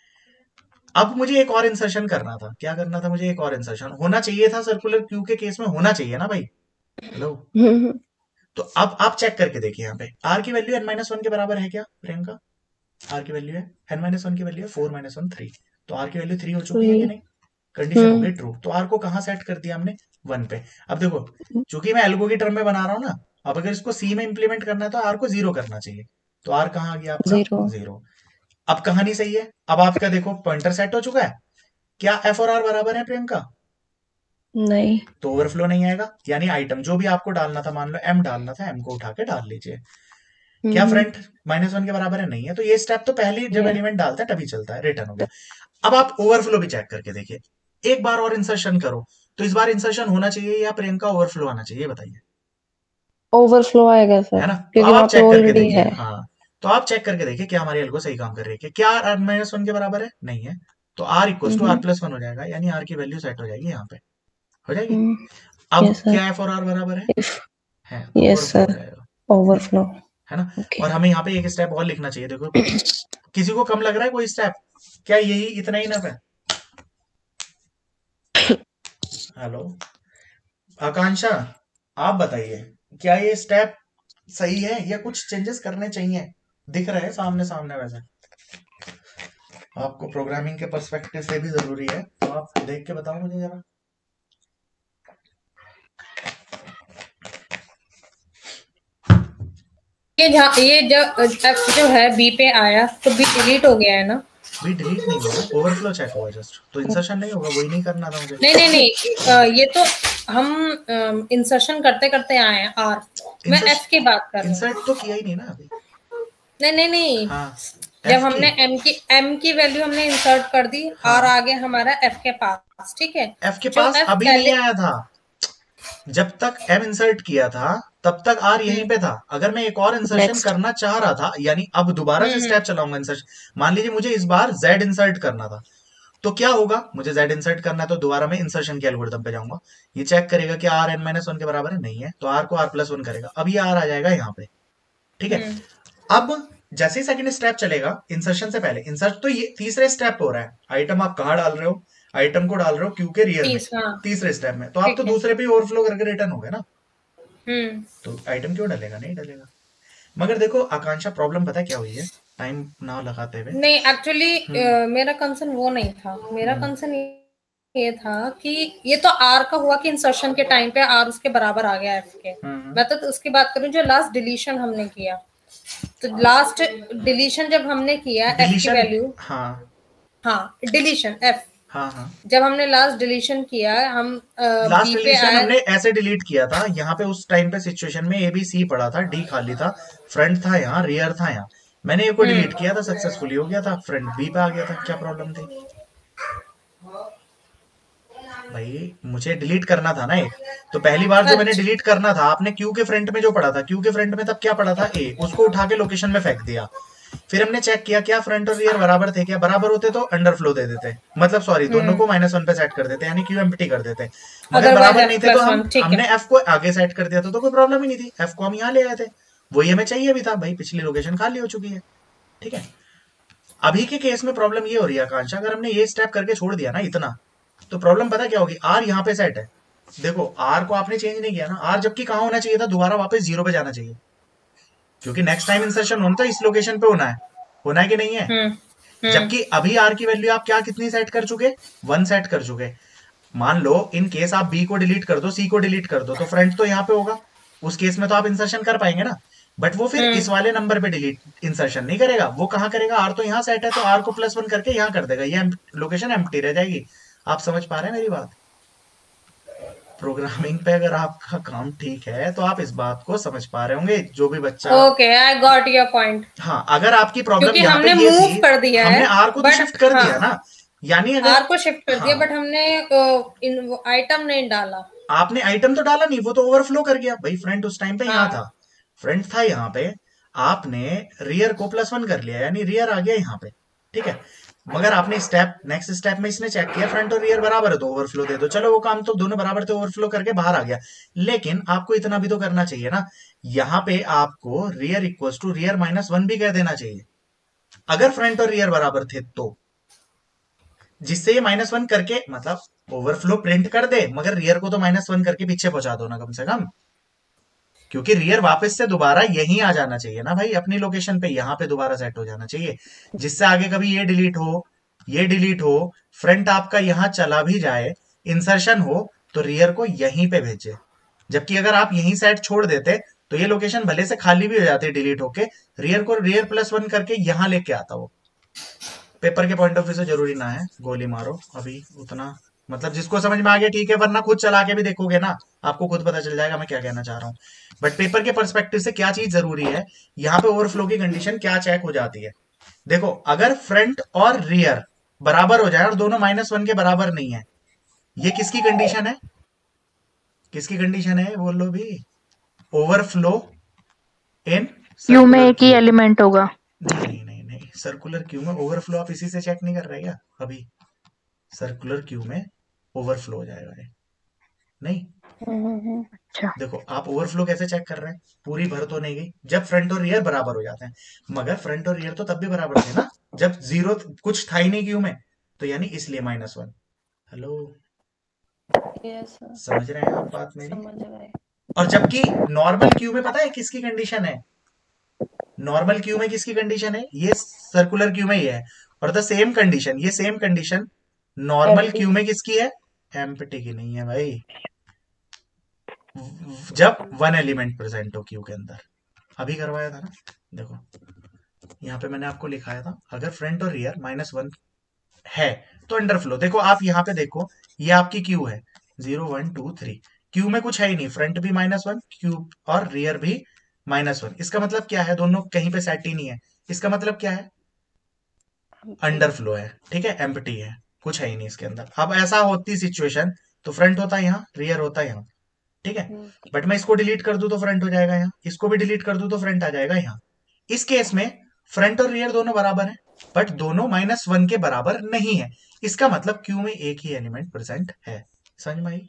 अब मुझे एक और इंसर्शन करना था। क्या करना था मुझे? एक और इंसर्शन होना चाहिए था, सर्कुलर क्यू के केस में होना चाहिए ना भाई। हेलो, तो अब आप चेक करके देखिए, यहाँ पे आर की वैल्यू n-1 के बराबर है क्या प्रियंका? आर की वैल्यू है n-1 की वैल्यू है 4 - 1 3, तो आर की वैल्यू 3 हो चुकी है कि नहीं? कंडीशन हो गई ट्रू, तो आर को कहां सेट कर दिया हमने? 1 पे। अब देखो, चूंकि मैं एल्गो की टर्म में बना रहा हूं ना, अब अगर इसको सी में इंप्लीमेंट करना है तो आर को 0 करना चाहिए, तो आर कहां आ गया आपका? 0। अब कहानी सही है। अब आपका देखो पॉइंटर सेट हो चुका है। क्या एफ और आर बराबर है प्रियंका? नहीं। तो ओवरफ्लो नहीं आएगा, यानी आइटम जो भी आपको डालना था, मान लो एम डालना था, एम को उठा के डाल लीजिए। क्या फ्रंट -1 के बराबर है? नहीं है। तो ये स्टेप तो पहले जब एलिमेंट डालता है तभी चलता है, रिटर्न हो गया। अब आप ओवरफ्लो भी चेक करके देखिए, एक बार और इंसर्शन करो, तो इस बार इंसर्शन होना चाहिए या प्रियंका ओवरफ्लो आना चाहिए, बताइए? ओवरफ्लो आएगा सर, है ना। तो क्योंकि अब वहां आप पे चेक करके ऑलरेडी देखिए, है। हाँ, तो आप चेक करके देखिए क्या हमारी एल्गो सही काम कर रही है। क्या आर -1 के बराबर है? नहीं है। तो आर इक्वल टू r+1 हो जाएगा, यानी आर की वैल्यू सेट हो जाएगी यहाँ पे, हो जाएगी। अब यस सर। क्या एफ और आर बराबर है? तो यस ओवरफ्लो हो सर, जाएगा, ओवरफ्लो। है ना। ओके। और हमें यहाँ पे एक स्टेप और लिखना चाहिए। देखो, किसी को कम लग रहा है कोई स्टेप? क्या यही इतना ही इनफ है? हेलो आकांक्षा, आप बताइए, क्या ये स्टेप सही है या कुछ चेंजेस करने चाहिए? दिख रहे हैं सामने सामने वैसे? आपको प्रोग्रामिंग के पर्सपेक्टिव से भी जरूरी है, तो आप देख के बताओ मुझे जरा। ये जब F जो है बी पे आया तो बी डिलीट हो गया है ना? भी डिलीट नहीं हुआ, ओवरफ्लो चेक हुआ जस्ट, तो इंसर्शन नहीं होगा, वही नहीं करना था मुझे। नहीं, ये तो हम इंसर्शन करते करते आए हैं आर। मैं एफ की बात कर रही हूँ। इंसर्ट तो किया ही नहीं ना अभी। नहीं। हाँ, जब हमने एम की वैल्यू हमने इंसर्ट कर दी, हाँ, और आगे हमारा एफ के पास, ठीक है। एफ के पास अभी नहीं आया था, जब तक एम इंसर्ट किया था तब तक आर यहीं पे था। अगर मैं एक और इंसर्शन करना चाह रहा था, यानी अब दोबारा से स्टेप चलाऊंगा इंसर्शन, मान लीजिए मुझे इस बार जेड इंसर्ट करना था, तो क्या होगा, मुझे जेड इंसर्ट करना है तो दोबारा मैं इंसर्शन के एल्गोरिथम पे जाऊंगा, ये चेक करेगा कि आर एन माइनस वन के बराबर है, नहीं है, तो आर को आर प्लस वन करेगा, अब ये आर आ जाएगा यहाँ पे, ठीक है। अब जैसे ही सेकंड स्टेप चलेगा इंसर्शन से पहले, इंसर्ट तो ये तीसरे स्टेप हो रहा है, आइटम आप कहाँ डाल रहे हो, आइटम को डाल रहे हो क्यू के रियर में, तीसरे स्टेप में, तो आप तो दूसरे पे ओवरफ्लो करके रिटर्न हो गए ना, तो आइटम क्यों डलेगा, नहीं डलेगा। मगर देखो आकांक्षा, प्रॉब्लम पता है क्या हुई है, टाइम ना लगाते हुए। नहीं, एक्चुअली मेरा कंसर्न वो नहीं था, मेरा कंसर्न ये था कि ये तो आर का हुआ कि इंसर्शन के टाइम पे आर उसके बराबर आ गया एफ के। मैं तो उसकी बात करूं जो लास्ट डिलीशन हमने किया, तो लास्ट डिलीशन जब हमने किया एफ की वैल्यू, हाँ डिलीशन एफ, जब हमने लास्ट डिलीशन किया, हम लास्ट डिलीशन हमने ऐसे डिलीट किया था, यहाँ पे उस टाइम पे सिचुएशन में ए बी सी पड़ा था, डी खाली था, फ्रंट था यहाँ, रियर था यहाँ, मैंने ए को डिलीट किया था, सक्सेसफुली हो गया था, फ्रंट बी पे आ गया था, क्या प्रॉब्लम थी भाई, मुझे डिलीट करना था ना एक, तो पहली बार जो मैंने डिलीट करना था, आपने क्यू के फ्रंट में जो पड़ा था, क्यू के फ्रंट में तब क्या पड़ा था ए, उसको उठा के लोकेशन में फेंक दिया, फिर हमने चेक किया क्या फ्रंट और रियर बराबर थे, क्या बराबर होते तो अंडरफ्लो दे देते, मतलब सॉरी दोनों को -1 पे सेट कर देते, यानी क्यू एम्प्टी कर देते, मगर बराबर नहीं थे तो हमने एफ को आगे सेट कर दिया था, तो कोई प्रॉब्लम ही नहीं थी, एफ को हम यहाँ ले आए थे, वही हमें चाहिए भी था भाई, पिछली लोकेशन खाली हो चुकी है, ठीक है। अभी के केस में प्रॉब्लम ये हो रही है आकांक्षा, अगर हमने ये स्टेप करके छोड़ दिया ना इतना, तो प्रॉब्लम पता क्या होगी, आर यहाँ पे सेट है, देखो आर को आपने चेंज नहीं किया ना, आर जबकि कहाँ होना चाहिए था, दोबारा वापस 0 पे जाना चाहिए, क्योंकि नेक्स्ट टाइम इंसर्शन होना तो इस लोकेशन पे होना है कि नहीं है, जबकि अभी आर की वैल्यू आप क्या कितनी सेट कर चुके, 1 सेट कर चुके। मान लो इन केस आप बी को डिलीट कर दो, सी को डिलीट कर दो, तो फ्रंट तो यहाँ पे होगा, उस केस में तो आप इंसर्शन कर पाएंगे ना, बट वो फिर इस वाले नंबर पे डिलीट इंसर्शन नहीं करेगा, वो कहाँ करेगा, आर तो यहाँ सेट है, तो आर को +1 करके यहाँ कर देगा, ये लोकेशन एम्प्टी रह जाएगी। आप समझ पा रहे हैं मेरी बात, प्रोग्रामिंग पे अगर आपका काम ठीक है तो आप इस बात को समझ पा रहे होंगे, जो भी बच्चा, okay I got your point. हाँ, अगर आपकी प्रॉब्लम यहाँ पे ये मूव कर दिया हमने आर को तो शिफ्ट कर दिया ना, यानी अगर आर को शिफ्ट कर दिया, बट हमने आइटम नहीं डाला, आपने आइटम तो डाला नहीं, वो तो ओवरफ्लो कर गया भाई, फ्रंट उस टाइम पे यहाँ था, फ्रंट था यहाँ पे, आपने रियर को +1 कर लिया, यानी रियर आ गया यहाँ पे, ठीक है, मगर आपने नेक्स्ट स्टेप में इसने चेक किया फ्रंट और रियर बराबर है तो ओवरफ्लो दे दो, चलो वो काम तो दोनों बराबर थे, ओवरफ्लो करके बाहर आ गया, लेकिन आपको इतना भी तो करना चाहिए ना, यहाँ पे आपको रियर इक्वल्स टू रियर -1 भी कह देना चाहिए, अगर फ्रंट और रियर बराबर थे तो, जिससे ये -1 करके मतलब ओवरफ्लो प्रिंट कर दे, मगर रियर को तो -1 करके पीछे पहुंचा दो ना कम से कम, क्योंकि रियर वापस से दोबारा यहीं आ जाना चाहिए ना भाई, अपनी लोकेशन पे यहाँ पे दोबारा सेट हो जाना चाहिए, जिससे आगे कभी ये डिलीट हो, फ्रंट आपका यहाँ चला भी जाए, इंसर्शन हो तो रियर को यहीं पे भेजे, जबकि अगर आप यहीं सेट छोड़ देते तो ये लोकेशन भले से खाली भी हो जाती डिलीट होके, रियर को रियर +1 करके यहाँ लेके आता वो। पेपर के पॉइंट ऑफ व्यू से जरूरी ना है, गोली मारो अभी उतना, मतलब जिसको समझ में आ गया ठीक है, वरना खुद चला के भी देखोगे ना, आपको खुद पता चल जाएगा मैं क्या कहना चाह रहा हूँ, बट पेपर के पर्सपेक्टिव से क्या चीज जरूरी है, यहाँ पे ओवरफ्लो की कंडीशन क्या चेक हो जाती है, देखो अगर फ्रंट और रियर बराबर हो जाए और दोनों -1 के बराबर नहीं है, ये किसकी कंडीशन है, किसकी कंडीशन है बोल लो भी, ओवरफ्लो इन क्यू में एक ही एलिमेंट होगा, नहीं, सर्कुलर क्यू में ओवरफ्लो आप इसी से चेक नहीं कर रहे क्या, अभी सर्कुलर क्यू में ओवरफ्लो हो जाएगा ये, नहीं, अच्छा देखो आप ओवरफ्लो कैसे चेक कर रहे हैं, पूरी भर तो नहीं गई, जब फ्रंट और रियर बराबर हो जाते हैं, मगर फ्रंट और रियर तो तब भी बराबर थे ना, जब 0 कुछ था ही नहीं क्यू में, तो यानी इसलिए -1। हेलो, समझ रहे हैं आप बात मेरी, और जबकि नॉर्मल क्यू में पता है किसकी कंडीशन है, नॉर्मल क्यू में किसकी कंडीशन है, ये सर्कुलर क्यू में ही है, और द सेम कंडीशन, ये same condition normal Empty. Queue में किसकी है? एम्प्टी की नहीं है भाई, जब वन एलिमेंट प्रेजेंट हो क्यू के अंदर। अभी करवाया था ना, देखो यहाँ पे मैंने आपको लिखाया था, अगर फ्रंट और रियर -1 है तो अंडरफ्लो। देखो आप यहाँ पे देखो, ये आपकी क्यू है 0 1 2 3, क्यू में कुछ है ही नहीं, फ्रंट भी -1 क्यू और रियर भी -1। इसका मतलब क्या है? दोनों कहीं पे सेट ही नहीं है। इसका मतलब क्या है? अंडरफ्लो है, ठीक है, एम्प्टी है, कुछ है ही नहीं इसके अंदर। अब ऐसा होती सिचुएशन तो फ्रंट होता है यहाँ, रियर होता है यहाँ, ठीक है, बट मैं इसको डिलीट कर दूं तो फ्रंट हो जाएगा यहाँ, इसको भी डिलीट कर दूं तो फ्रंट आ जाएगा यहाँ। इस केस में फ्रंट और रियर दोनों बराबर हैं, बट दोनों -1 के बराबर नहीं है। इसका मतलब क्यू में एक ही एलिमेंट प्रेजेंट है। समझ में आई?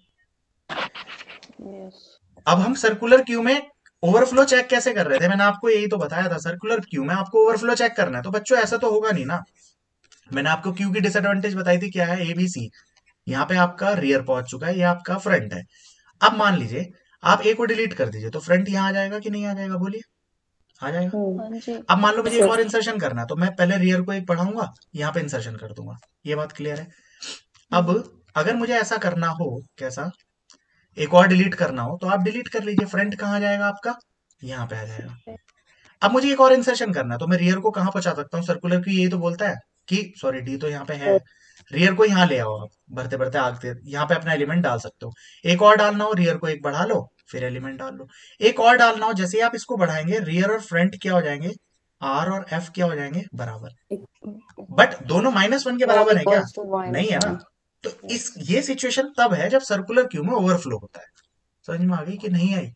Yes. अब हम सर्कुलर क्यू में ओवरफ्लो चेक कैसे कर रहे थे? मैंने आपको यही तो बताया था, सर्कुलर क्यू में आपको ओवरफ्लो चेक करना है। तो बच्चों ऐसा तो होगा नहीं ना, मैंने आपको क्यू की डिसएडवांटेज बताई थी, क्या है? ABC, यहाँ पे आपका रियर पहुंच चुका है, ये आपका फ्रंट है। अब मान लीजिए आप ए को डिलीट कर दीजिए तो फ्रंट यहाँ आ जाएगा कि नहीं आ जाएगा? बोलिए, आ जाएगा। हाँ जी। अब मान लो मुझे एक और इंसर्शन करना है, तो मैं पहले रियर को एक बढ़ाऊंगा, यहाँ पे इंसर्शन कर दूंगा। ये बात क्लियर है? अब अगर मुझे ऐसा करना हो, कैसा, एक और डिलीट करना हो, तो आप डिलीट कर लीजिए, फ्रंट कहाँ आ जाएगा आपका? यहाँ पे आ जाएगा। अब मुझे एक और इंसर्शन करना है, तो मैं रियर को कहाँ पहुंचा सकता हूँ? सर्कुलर क्यू यही तो बोलता है कि, सॉरी डी तो यहाँ पे है, रियर को यहाँ ले आओ आप, भरते भरते आगे यहाँ पे अपना एलिमेंट डाल सकते हो। एक और डालना हो, रियर को एक बढ़ा लो, फिर एलिमेंट डाल लो। एक और डालना हो, जैसे आप इसको बढ़ाएंगे, रियर और फ्रंट क्या हो जाएंगे? आर और एफ क्या हो जाएंगे? बराबर। बट दोनों -1 के बराबर है क्या? Equals to minus नहीं है ना। one. तो इस ये सिचुएशन तब है जब सर्कुलर क्यू में ओवरफ्लो होता है। समझ में आ गई कि नहीं आई?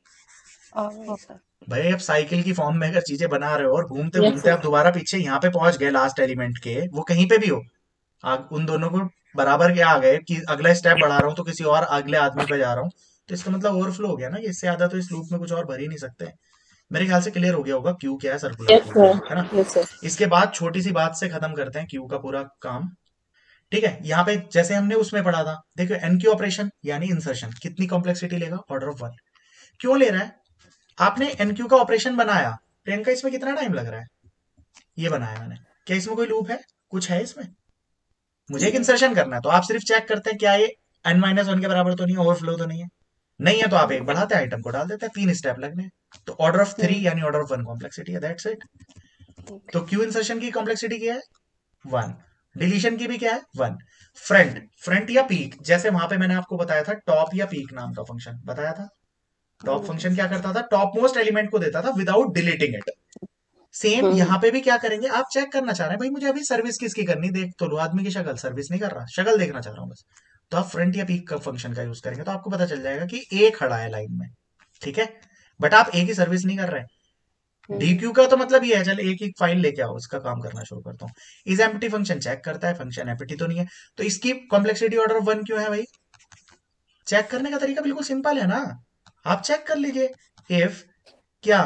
sir. भाई अब साइकिल की फॉर्म में अगर चीजें बना रहे हो और घूमते Yes, घूमते आप दोबारा पीछे यहाँ पे पहुंच गए लास्ट एलिमेंट के, वो कहीं पे भी हो, उन दोनों को बराबर क्या आ गए कि अगला स्टेप बढ़ा रहा हूँ तो किसी और अगले आदमी पे जा रहा हूँ, तो इसका मतलब ओवरफ्लो हो गया ना। इससे ज्यादा तो इस लूप में कुछ और भर ही नहीं सकते। मेरे ख्याल से क्लियर हो गया होगा क्यू क्या है, सर्कुलर Yes, क्यू sir. है ना। Yes, sir. इसके बाद छोटी सी बात से खत्म करते हैं क्यू का पूरा काम, ठीक है। यहाँ पे जैसे हमने उसमें पढ़ा था, देखो एन क्यू ऑपरेशन यानी इंसर्शन कितनी कॉम्प्लेक्सिटी लेगा? Order of 1। क्यों ले रहा है? आपने एन क्यू का ऑपरेशन बनाया, प्रियंका इसमें कितना टाइम लग रहा है? ये बनाया मैंने, क्या इसमें कोई लूप है? कुछ है इसमें? मुझे एक इंसर्शन करना है, तो आप सिर्फ चेक करते हैं क्या ये n-1 के बराबर तो नहीं है, ओवरफ्लो तो नहीं है। नहीं है तो आप एक बढ़ाते हैं, आइटम को डाल देते हैं, 3 स्टेप लगने हैं। तो ऑर्डर ऑफ 3 यानी ऑर्डर ऑफ 1 कॉम्प्लेक्सिटी है, दैट्स इट। तो क्यू इंसर्शन की कॉम्प्लेक्सिटी क्या है? 1। डिलीशन की भी क्या है? 1। फ्रंट या पीक, जैसे वहां पे मैंने आपको बताया था टॉप या पीक नाम का फंक्शन बताया था। टॉप फंक्शन क्या करता था? टॉप मोस्ट एलिमेंट को देता था विदाउट डिलीटिंग इट। सेम यहाँ पे भी क्या करेंगे? आप चेक करना चाह रहे हैं भाई मुझे अभी सर्विस किसकी करनी, देख तो लो आदमी की शक्ल, सर्विस नहीं कर रहा, शक्ल देखना चाह रहा हूँ बस। तो आप फ्रंट या पीक का फंक्शन का यूज करेंगे तो आपको पता चल जाएगा कि ए खड़ा है लाइन में, ठीक है, बट आप ए की सर्विस नहीं कर रहे। डीक्यू का तो मतलब ये है, चल एक एक फाइल लेके आओ, उसका काम करना शुरू करता हूँ। इज एम्प्टी फंक्शन चेक करता है फंक्शन एम्प्टी तो नहीं है, तो इसकी कॉम्प्लेक्सिटी ऑर्डर ऑफ 1 क्यों है भाई? चेक करने का तरीका बिल्कुल सिंपल है ना, आप चेक कर लीजिए। इफ क्या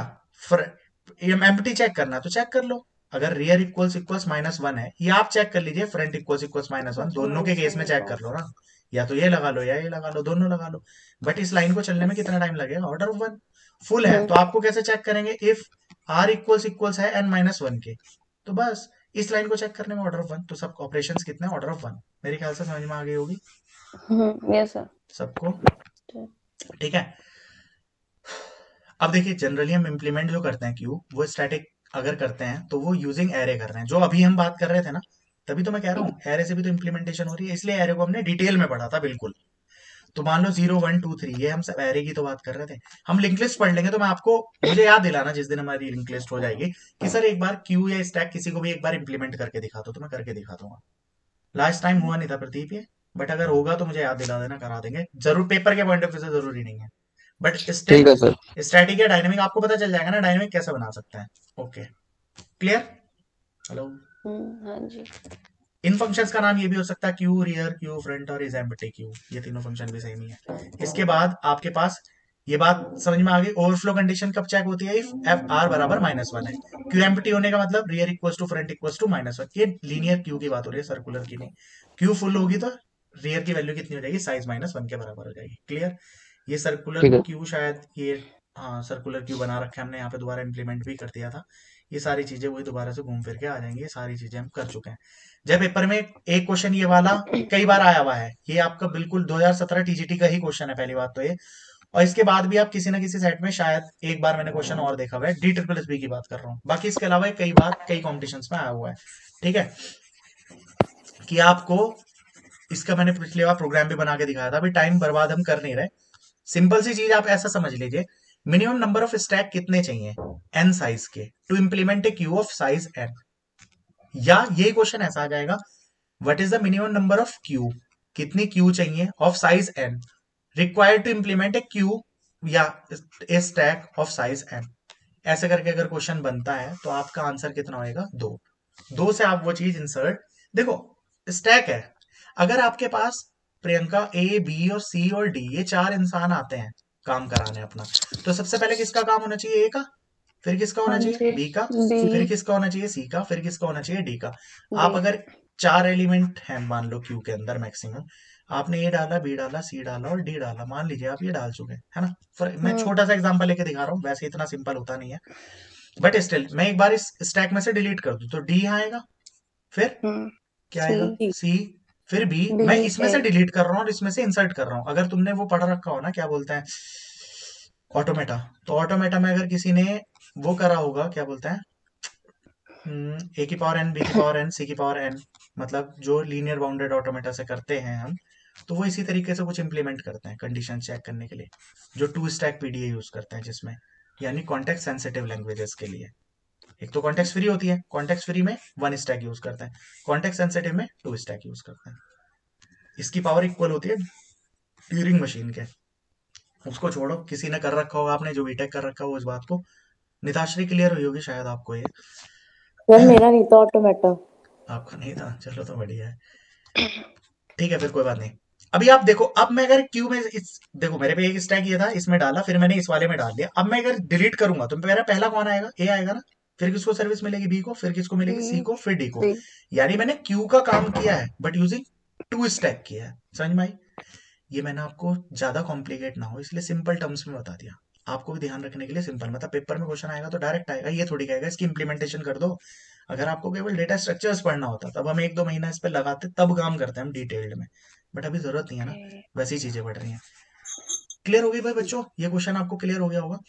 एम्प्टी चेक करना तो चेक कर लो, अगर रियर इक्वल्स इक्वल्स -1 है, या आप चेक कर लीजिए फ्रंट इक्वल्स इक्वल्स -1, दोनों के केस में चेक कर लो ना, या तो ये लगा लो या ये लगा लो, दोनों लगा लो। बट इस लाइन को चलने में कितना टाइम लगेगा? ऑर्डर ऑफ 1 फुल है तो आपको कैसे चेक करेंगे? इफ आर इक्वल्स इक्वल्स है n-1 के, तो बस इस लाइन को चेक करने में ऑर्डर ऑफ 1, तो सब ऑपरेशंस कितने? Order of 1। मेरे ख्याल से समझ में आ गई होगी Yes, sir. सबको, ठीक है। अब देखिए जनरली हम इम्प्लीमेंट जो करते हैं क्यू, वो स्टैटिक अगर करते हैं तो वो यूजिंग एरे कर रहे हैं, जो अभी हम बात कर रहे थे ना, तभी तो मैं कह रहा हूँ एरे से भी तो इम्प्लीमेंटेशन हो रही है, इसलिए एरे को हमने डिटेल में पढ़ा था बिल्कुल। तो मान लो 0 1 2 3, ये हम सब एरे की तो बात कर रहे थे। हम लिंक लिस्ट पढ़ लेंगे तो मैं आपको, मुझे याद दिलाना जिस दिन हमारी लिंक लिस्ट हो जाएगी कि सर एक बार क्यू या स्टैक किसी को भी एक बार इंप्लीमेंट करके दिखा दो, तो मैं करके दिखा दूंगा। लास्ट टाइम हुआ नहीं था प्रदीप ये, बट अगर होगा तो मुझे याद दिला देना, करा देंगे जरूर, पेपर के पॉइंट ऑफ व्यू से जरूरी नहीं है, बट ठीक है सर। स्टैटिक या डायनेमिक आपको पता चल जाएगा ना, डायनेमिक कैसे बना सकते हैं। Okay clear? हेलो, हाँ जी। इन फंक्शंस का नाम ये भी हो सकता है क्यू रियर, क्यू फ्रंट और इज एम्प्टी क्यू, ये तीनों फंक्शन भी सेम ही है। इसके बाद आपके पास ये बात समझ में आ गई, ओवरफ्लो कंडीशन कब चेक होती है? इफ एफ आर बराबर -1 है, क्यू एम्प्टी होने का मतलब rear equals to front equals to -1, ये लीनियर क्यू की बात हो रही है, सर्कुलर की नहीं। क्यू फुल होगी तो रियर की वैल्यू कितनी हो जाएगी? साइज -1 के बराबर हो जाएगी। क्लियर? ये ठीक सर्कुलर है। क्यू शायद ये, हाँ सर्कुलर क्यू बना रखा है हमने, यहाँ पे दोबारा इंप्लीमेंट भी कर दिया था। ये सारी चीजें वही दोबारा से घूम फिर के आ जाएंगी, ये सारी चीजें हम कर चुके हैं। जब पेपर में एक क्वेश्चन ये वाला कई बार आया हुआ है, ये आपका बिल्कुल 2017 टीजीटी का ही क्वेश्चन है पहली बात तो ये, और इसके बाद भी आप किसी ना किसी सेट में शायद एक बार मैंने क्वेश्चन और देखा हुआ है, DSSB की बात कर रहा हूँ, बाकी इसके अलावा कई बार कई कॉम्पिटिशन्स में आया हुआ है। ठीक है, कि आपको इसका मैंने पिछले बार प्रोग्राम भी बना के दिखाया था, अभी टाइम बर्बाद हम कर नहीं रहे। सिंपल सी चीज आप ऐसा समझ लीजिए, मिनिमम नंबर ऑफ स्टैक कितने चाहिए n साइज के to implement a queue of size n, या ये क्वेश्चन ऐसा आ जाएगा, what is the minimum number of queue, कितनी क्यू चाहिए of size n required to implement a queue या a stack of size n। ऐसे करके अगर क्वेश्चन बनता है तो आपका आंसर कितना होएगा, 2 से आप वो चीज इंसर्ट, देखो स्टैक है, अगर आपके पास प्रियंका A B और C और D ये 4 इंसान आते हैं काम कराने अपना, तो सबसे पहले किसका काम होना चाहिए, A का, फिर किसका होना चाहिए B का, फिर किसका होना चाहिए C का, फिर किसका होना चाहिए D का। आप अगर 4 एलिमेंट हैं मान लो क्यू के अंदर मैक्सिमम, आपने A डाला, B डाला, C डाला और D डाला, मान लीजिए आप ये डाल चुके हैं, है ना। मैं छोटा सा एग्जांपल लेके दिखा रहा हूँ, वैसे इतना सिंपल होता नहीं है, बट स्टिल मैं एक बार इस स्टैक में से डिलीट कर दूं तो D यहाँ आएगा, फिर क्या आएगा C, फिर B, मैं इसमें से डिलीट कर रहा हूँ और इसमें से इंसर्ट कर रहा हूँ। अगर तुमने वो पढ़ रखा हो ना, क्या बोलते हैं ऑटोमेटा, तो ऑटोमेटा में अगर किसी ने वो करा होगा, क्या बोलते हैं A की पावर n, B की पावर n, C की पावर n, मतलब जो लीनियर बाउंडेड ऑटोमेटा से करते हैं हम, तो वो इसी तरीके से कुछ इंप्लीमेंट करते हैं कंडीशन चेक करने के लिए, जो 2 स्टैक PDA यूज करते हैं, जिसमें यानी कॉन्टेक्स्ट सेंसिटिव लैंग्वेजेस के लिए। एक तो कॉन्टेक्स्ट फ्री होती है, कॉन्टेक्स्ट फ्री में 1 स्टैक यूज करते हैं, कॉन्टेक्स्ट सेंसिटिव में 2 स्टैक यूज करते हैं। इसकी पावर इक्वल होती है ट्यूरिंग मशीन के। उसको छोड़ो, किसी ने कर रखा होगा, आपने जो बीटेक कर रखा हो इस बात को, निताश्री क्लियर हुई होगी शायद आपको ये। सर मेरा नहीं था ऑटोमेटा, आपका नहीं था, चलो तो बढ़िया है, ठीक है फिर कोई बात नहीं। अभी आप देखो, अब मैं अगर क्यू में देखो मेरे पे एक स्टैक ये था, इसमें डाला, फिर मैंने इस वाले में डाल दिया, अब मैं अगर डिलीट करूंगा तो मेरा पहला कौन आएगा, ए आएगा ना, फिर किसको सर्विस मिलेगी, बी को, फिर किसको मिलेगी, सी को, फिर डी को। यानी मैंने क्यू का काम किया है बट यूजिंग 2 स्टैक किया है, समझ में आई। ये मैंने आपको ज्यादा कॉम्प्लिकेट ना हो इसलिए सिंपल टर्म्स में बता दिया, आपको भी ध्यान रखने के लिए सिंपल, मतलब पेपर में क्वेश्चन आएगा तो डायरेक्ट आएगा, ये थोड़ी कहेगा इसकी इंप्लीमेंटेशन कर दो। अगर आपको केवल डेटा स्ट्रक्चर्स पढ़ना होता तब हम 1-2 महीना इस पर लगाते, तब काम करते हैं हम डिटेल्ड में, बट अभी जरूरत नहीं है ना, वैसी चीजें बढ़ रही हैं। क्लियर हो गई भाई बच्चों, ये क्वेश्चन आपको क्लियर हो गया होगा।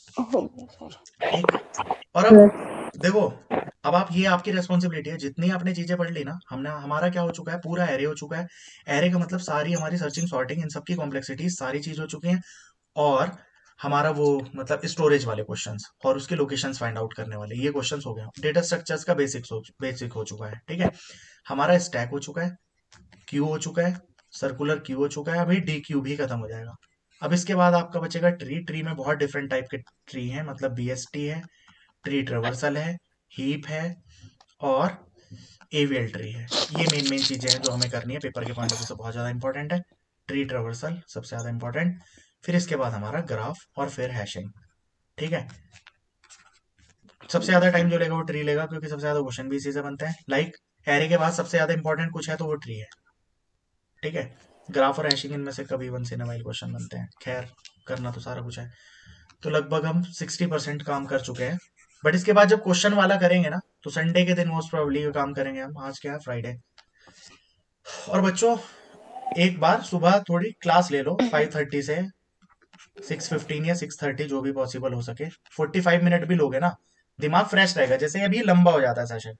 और अब देखो, अब आप, ये आपकी रेस्पॉन्सिबिलिटी है, जितनी आपने चीजें पढ़ ली ना, हमने, हमारा क्या हो चुका है, पूरा एरे हो चुका है। एरे का मतलब सारी हमारी सर्चिंग सॉर्टिंग इन सबकी कॉम्प्लेक्सिटी सारी चीज हो चुकी है, और हमारा वो मतलब स्टोरेज वाले क्वेश्चंस और उसके लोकेशंस फाइंड आउट करने वाले ये क्वेश्चंस हो गए, डेटा स्ट्रक्चर्स का बेसिक हो चुका है। ठीक है, हमारा स्टैक हो चुका है, क्यू हो चुका है, सर्कुलर क्यू हो चुका है, अभी डी क्यू भी खत्म हो जाएगा। अब इसके बाद आपका बचेगा ट्री में बहुत डिफरेंट टाइप के ट्री हैं, मतलब BST है, ट्री ट्रेवर्सल है, हीप है और एवियल ट्री है। ये मेन चीजें हैं जो हमें करनी है, पेपर के पॉइंट ऑफ व्यू से बहुत ज्यादा इंपॉर्टेंट है। ट्री ट्रेवर्सल सबसे ज्यादा इंपॉर्टेंट, फिर इसके बाद हमारा ग्राफ और फिर हैशिंग। ठीक है, सबसे ज्यादा टाइम जो लेगा वो ट्री लेगा, क्योंकि सबसे ज्यादा क्वेश्चन भी इसी से बनते हैं। लाइक एरे के बाद सबसे ज्यादा इंपॉर्टेंट कुछ है तो वो ट्री है। ठीक है, ग्राफ और हैशिंग इनमें से कभी once in a while question बनते हैं, खैर करना तो सारा कुछ है। तो लगभग हम 60% काम कर चुके हैं, बट इसके बाद जब क्वेश्चन वाला करेंगे ना, तो संडे के दिन मोस्ट प्रोबेबली काम करेंगे हम। आज क्या है, फ्राइडे। और बच्चों एक बार सुबह थोड़ी क्लास ले लो 5:30 से 6:15 या 6:30 जो भी पॉसिबल हो सके। 45 मिनट भी लोगे ना, दिमाग फ्रेश रहेगा। जैसे अभी लंबा हो जाता है सेशन,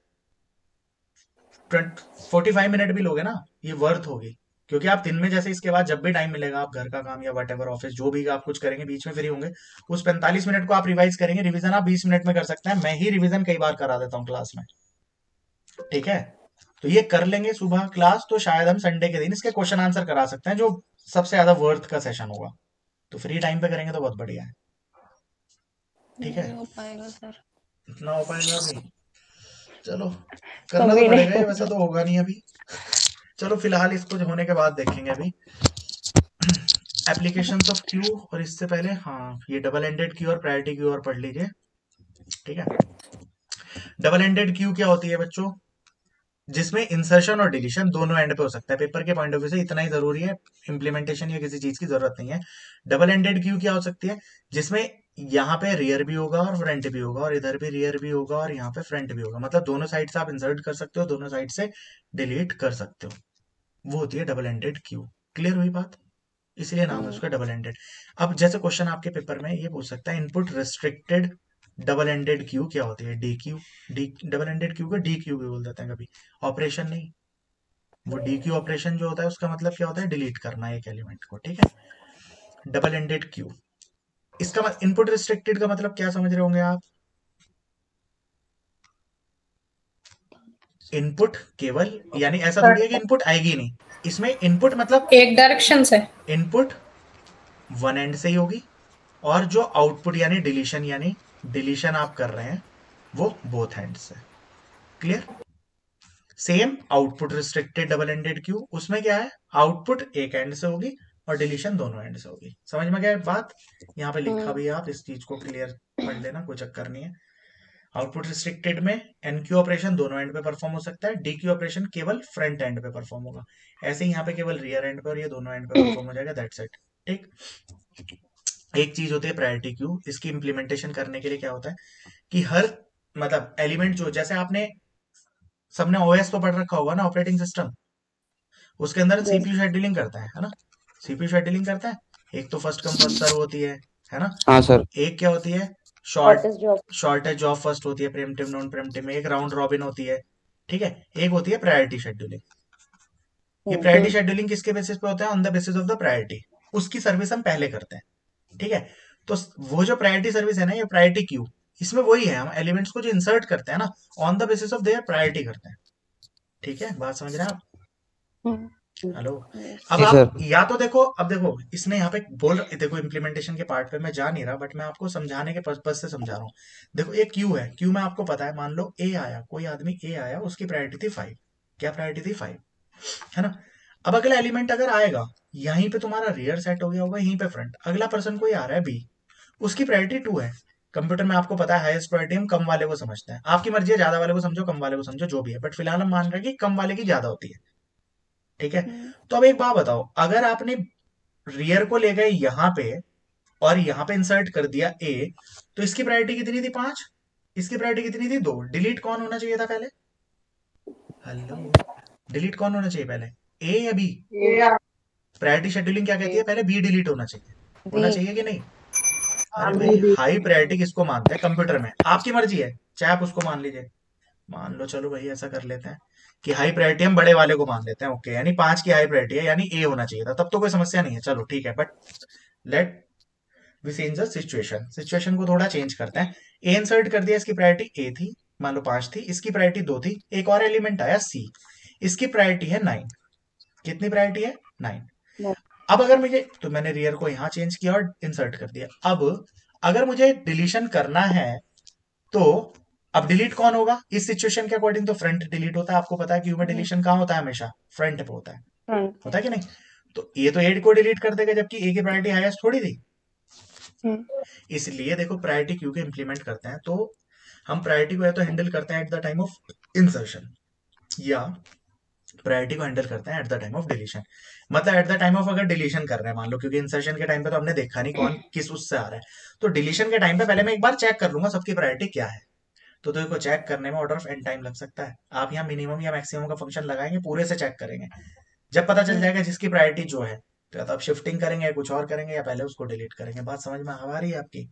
45 मिनट भी लोगे ना, ये वर्थ होगी, क्योंकि आप दिन में जैसे इसके बाद जब भी टाइम मिलेगा, आप घर का काम या वट ऑफिस जो भी आप कुछ करेंगे, बीच में फ्री होंगे, उस 45 मिनट को आप रिवाइज करेंगे। रिवीजन आप 20 मिनट में कर सकते हैं, मैं ही रिवीजन कई बार करा देता हूँ क्लास में। ठीक है, तो ये कर लेंगे सुबह क्लास, तो शायद हम संडे के दिन इसके क्वेश्चन आंसर करा सकते हैं, जो सबसे ज्यादा वर्थ का सेशन होगा। तो फ्री टाइम पे करेंगे तो बहुत बढ़िया है। ठीक है, हो पाएगा सर, इतना हो पाएगा अभी, चलो करना तो पड़ेगा ही, वैसा तो होगा नहीं अभी। चलो फिलहाल इसको होने के बाद देखेंगे। अभी एप्लीकेशंस ऑफ क्यू, और इससे पहले हाँ ये डबल एंडेड क्यू और प्रायोरिटी क्यू और पढ़ लीजिए। ठीक है, डबल एंडेड क्यू क्या होती है बच्चों, जिसमें इंसर्शन और डिलीशन दोनों एंड पे हो सकता है। पेपर के पॉइंट ऑफ व्यू से इतना ही जरूरी है, इम्प्लीमेंटेशन या किसी चीज की जरूरत नहीं है। डबल एंडेड क्यू क्या हो सकती है, जिसमें यहाँ पे रियर भी होगा और फ्रंट भी होगा, और इधर भी रियर भी होगा और यहाँ पे फ्रंट भी होगा, मतलब दोनों साइड से आप इंसर्ट कर सकते हो, दोनों साइड से डिलीट कर सकते हो। वो होती है डबल एंडेड क्यू। क्लियर हुई बात? इसलिए नाम है उसका डबल एंडेड। अब जैसे क्वेश्चन आपके पेपर में ये पूछ सकता है, input restricted double ended queue क्या होती है? Deque. D double ended queue को डी क्यू भी बोल देते हैं कभी, ऑपरेशन नहीं। वो डी क्यू ऑपरेशन जो होता है उसका मतलब क्या होता है? डिलीट करना एक एलिमेंट को, ठीक है। डबल एंडेड क्यू, इसका इनपुट रिस्ट्रिक्टेड का मतलब क्या समझ रहे होंगे आप? इनपुट केवल, यानी ऐसा थोड़ी है कि इनपुट आएगी नहीं, इसमें इनपुट मतलब एक डायरेक्शन से इनपुट वन एंड से ही होगी, और जो आउटपुट यानी डिलीशन आप कर रहे हैं वो बोथ हैंड से। Clear? Same output restricted double ended queue, उसमें क्या है? आउटपुट एक एंड से होगी और डिलीशन दोनों एंड से होगी। समझ में गया बात? यहाँ पे लिखा भी है, आप इस चीज को क्लियर पढ़ लेना, कोई चक्कर नहीं है। आउटपुट रिस्ट्रिक्टेड में एनक्यू ऑपरेशन दोनों एंड पे परफॉर्म हो सकता है, डीक्यू ऑपरेशन केवल फ्रंट एंड पे परफॉर्म होगा। ऐसे ही यहाँ पे केवल रियर एंड पे और ये दोनों एंड पे परफॉर्म हो जाएगा, दैट्स इट। ठीक। एक चीज होती है प्रायोरिटी क्यू, इसकी इंप्लीमेंटेशन करने के लिए क्या होता है कि हर मतलब एलिमेंट जो, जैसे आपने सबने ओएस तो पढ़ रखा होगा ना, ऑपरेटिंग सिस्टम, उसके अंदर सीपीयू शेड्यूलिंग करता है ना? सीपीयू शेड्यूलिंग करता है। एक तो फर्स्ट कम फर्स्ट सर्व होती है ना? हाँ सर। एक क्या होती है? शॉर्टेज जॉब फर्स्ट होती है, प्रीएम्प्टिव नॉन प्रीएम्प्टिव में। एक राउंड रॉबिन होती है, ठीक है। एक होती है प्रायोरिटी शेड्यूलिंग। ये प्रायोरिटी शेड्यूलिंग किसके बेसिस पे होता है? On the basis of the priority. उसकी सर्विस हम पहले करते हैं, ठीक है। तो वो जो प्रायोरिटी सर्विस है ना, ये प्रायोरिटी क्यू, इसमें वही है, हम एलिमेंट्स को जो इंसर्ट करते हैं ना, on the basis of their priority करते हैं। ठीक है, बात समझ रहे हैं आप? हेलो। अब आप या तो देखो, अब देखो इसने यहाँ पे देखो इम्प्लीमेंटेशन के पार्ट पे मैं जा नहीं रहा, बट मैं आपको समझाने के पर्पज से समझा रहा हूँ। देखो एक क्यू है, क्यू में आपको पता है, मान लो ए आया, कोई आदमी ए आया, उसकी प्रायोरिटी थी 5। क्या प्रायोरिटी थी? 5, है ना? अब अगला एलिमेंट अगर आएगा, यहीं पे तुम्हारा रियर सेट हो गया होगा, यहीं पे फ्रंट। अगला पर्सन कोई आ रहा है बी, उसकी प्रायोरिटी 2 है। कंप्यूटर में आपको पता है हाईएस्ट प्रायोरिटी हम कम वाले को समझते हैं। आपकी मर्जी है, ज्यादा वाले को समझो, कम वाले को समझो, जो भी है, बट फिलहाल हम मान रहे हैं कि कम वाले की ज्यादा होती है, ठीक है। तो अब एक बात बताओ, अगर आपने रियर को ले गए यहां पे और यहां पे इंसर्ट कर दिया ए, तो इसकी प्रायोरिटी कितनी थी? 5। इसकी प्रायोरिटी कितनी थी? 2। डिलीट कौन होना चाहिए था पहले? हेलो, डिलीट कौन होना चाहिए पहले, ए या बी? प्रायोरिटी शेड्यूलिंग क्या कहती है? पहले बी डिलीट होना चाहिए, होना चाहिए कि नहीं? अरे भाई, हाई प्रायोरिटी किसको मानते हैं कंप्यूटर में? आपकी मर्जी है, चाहे आप उसको मान लीजिए, मान लो, चलो भाई ऐसा कर लेते हैं कि हाई प्रायोरिटी हम बड़े वाले को मान लेते हैं, ओके, यानी 5 की हाई प्रायोरिटी है, यानी ए होना चाहिए था, तब तो कोई समस्या नहीं है, चलो ठीक है। But let we change the situation को थोड़ा चेंज करते हैं। ए इंसर्ट कर दिया, इसकी प्रायोरिटी ए थी, मान लो 5 थी, इसकी प्रायोरिटी 2 थी। एक और एलिमेंट आया सी, इसकी प्रायोरिटी है 9। कितनी प्रायोरिटी है? 9। अब अगर मुझे, तो मैंने रियर को यहां चेंज किया और इंसर्ट कर दिया। अब अगर मुझे डिलीशन करना है, तो अब डिलीट कौन होगा इस सिचुएशन के अकॉर्डिंग? तो फ्रंट डिलीट होता है, आपको पता है क्यू में डिलीशन कहाँ होता है? हमेशा फ्रंट पे होता है, होता है कि नहीं? तो ये तो 8 को डिलीट कर देगा, जबकि ए की प्रायोरिटी हाईएस्ट थोड़ी थी। इसलिए देखो प्रायोरिटी क्यू के इंप्लीमेंट करते हैं, तो हम प्रायोरिटी को या तो हैंडल करते हैं at the time of insertion, या प्रायोरिटी को हैंडल करते हैं at the time of deletion. मतलब एट द टाइम ऑफ अगर डिलीशन कर रहे हैं मान लो, क्योंकि इंसर्शन के टाइम पे तो हमने देखा नहीं कौन किस उससे आ रहा है, तो डिलीशन के टाइम पे पहले मैं एक बार चेक कर लूंगा सबकी प्रायोरिटी क्या है। तो देखो चेक करने में ऑर्डर ऑफ एन टाइम लग सकता है। आप यहाँ मिनिमम या मैक्सिमम का फंक्शन लगाएंगे, पूरे से चेक करेंगे, जब पता चल जाएगा जिसकी प्रायोरिटी जो है, तो या तो आप शिफ्टिंग करेंगे या कुछ और करेंगे, या पहले उसको डिलीट करेंगे। बात समझ में आ रही है आपकी?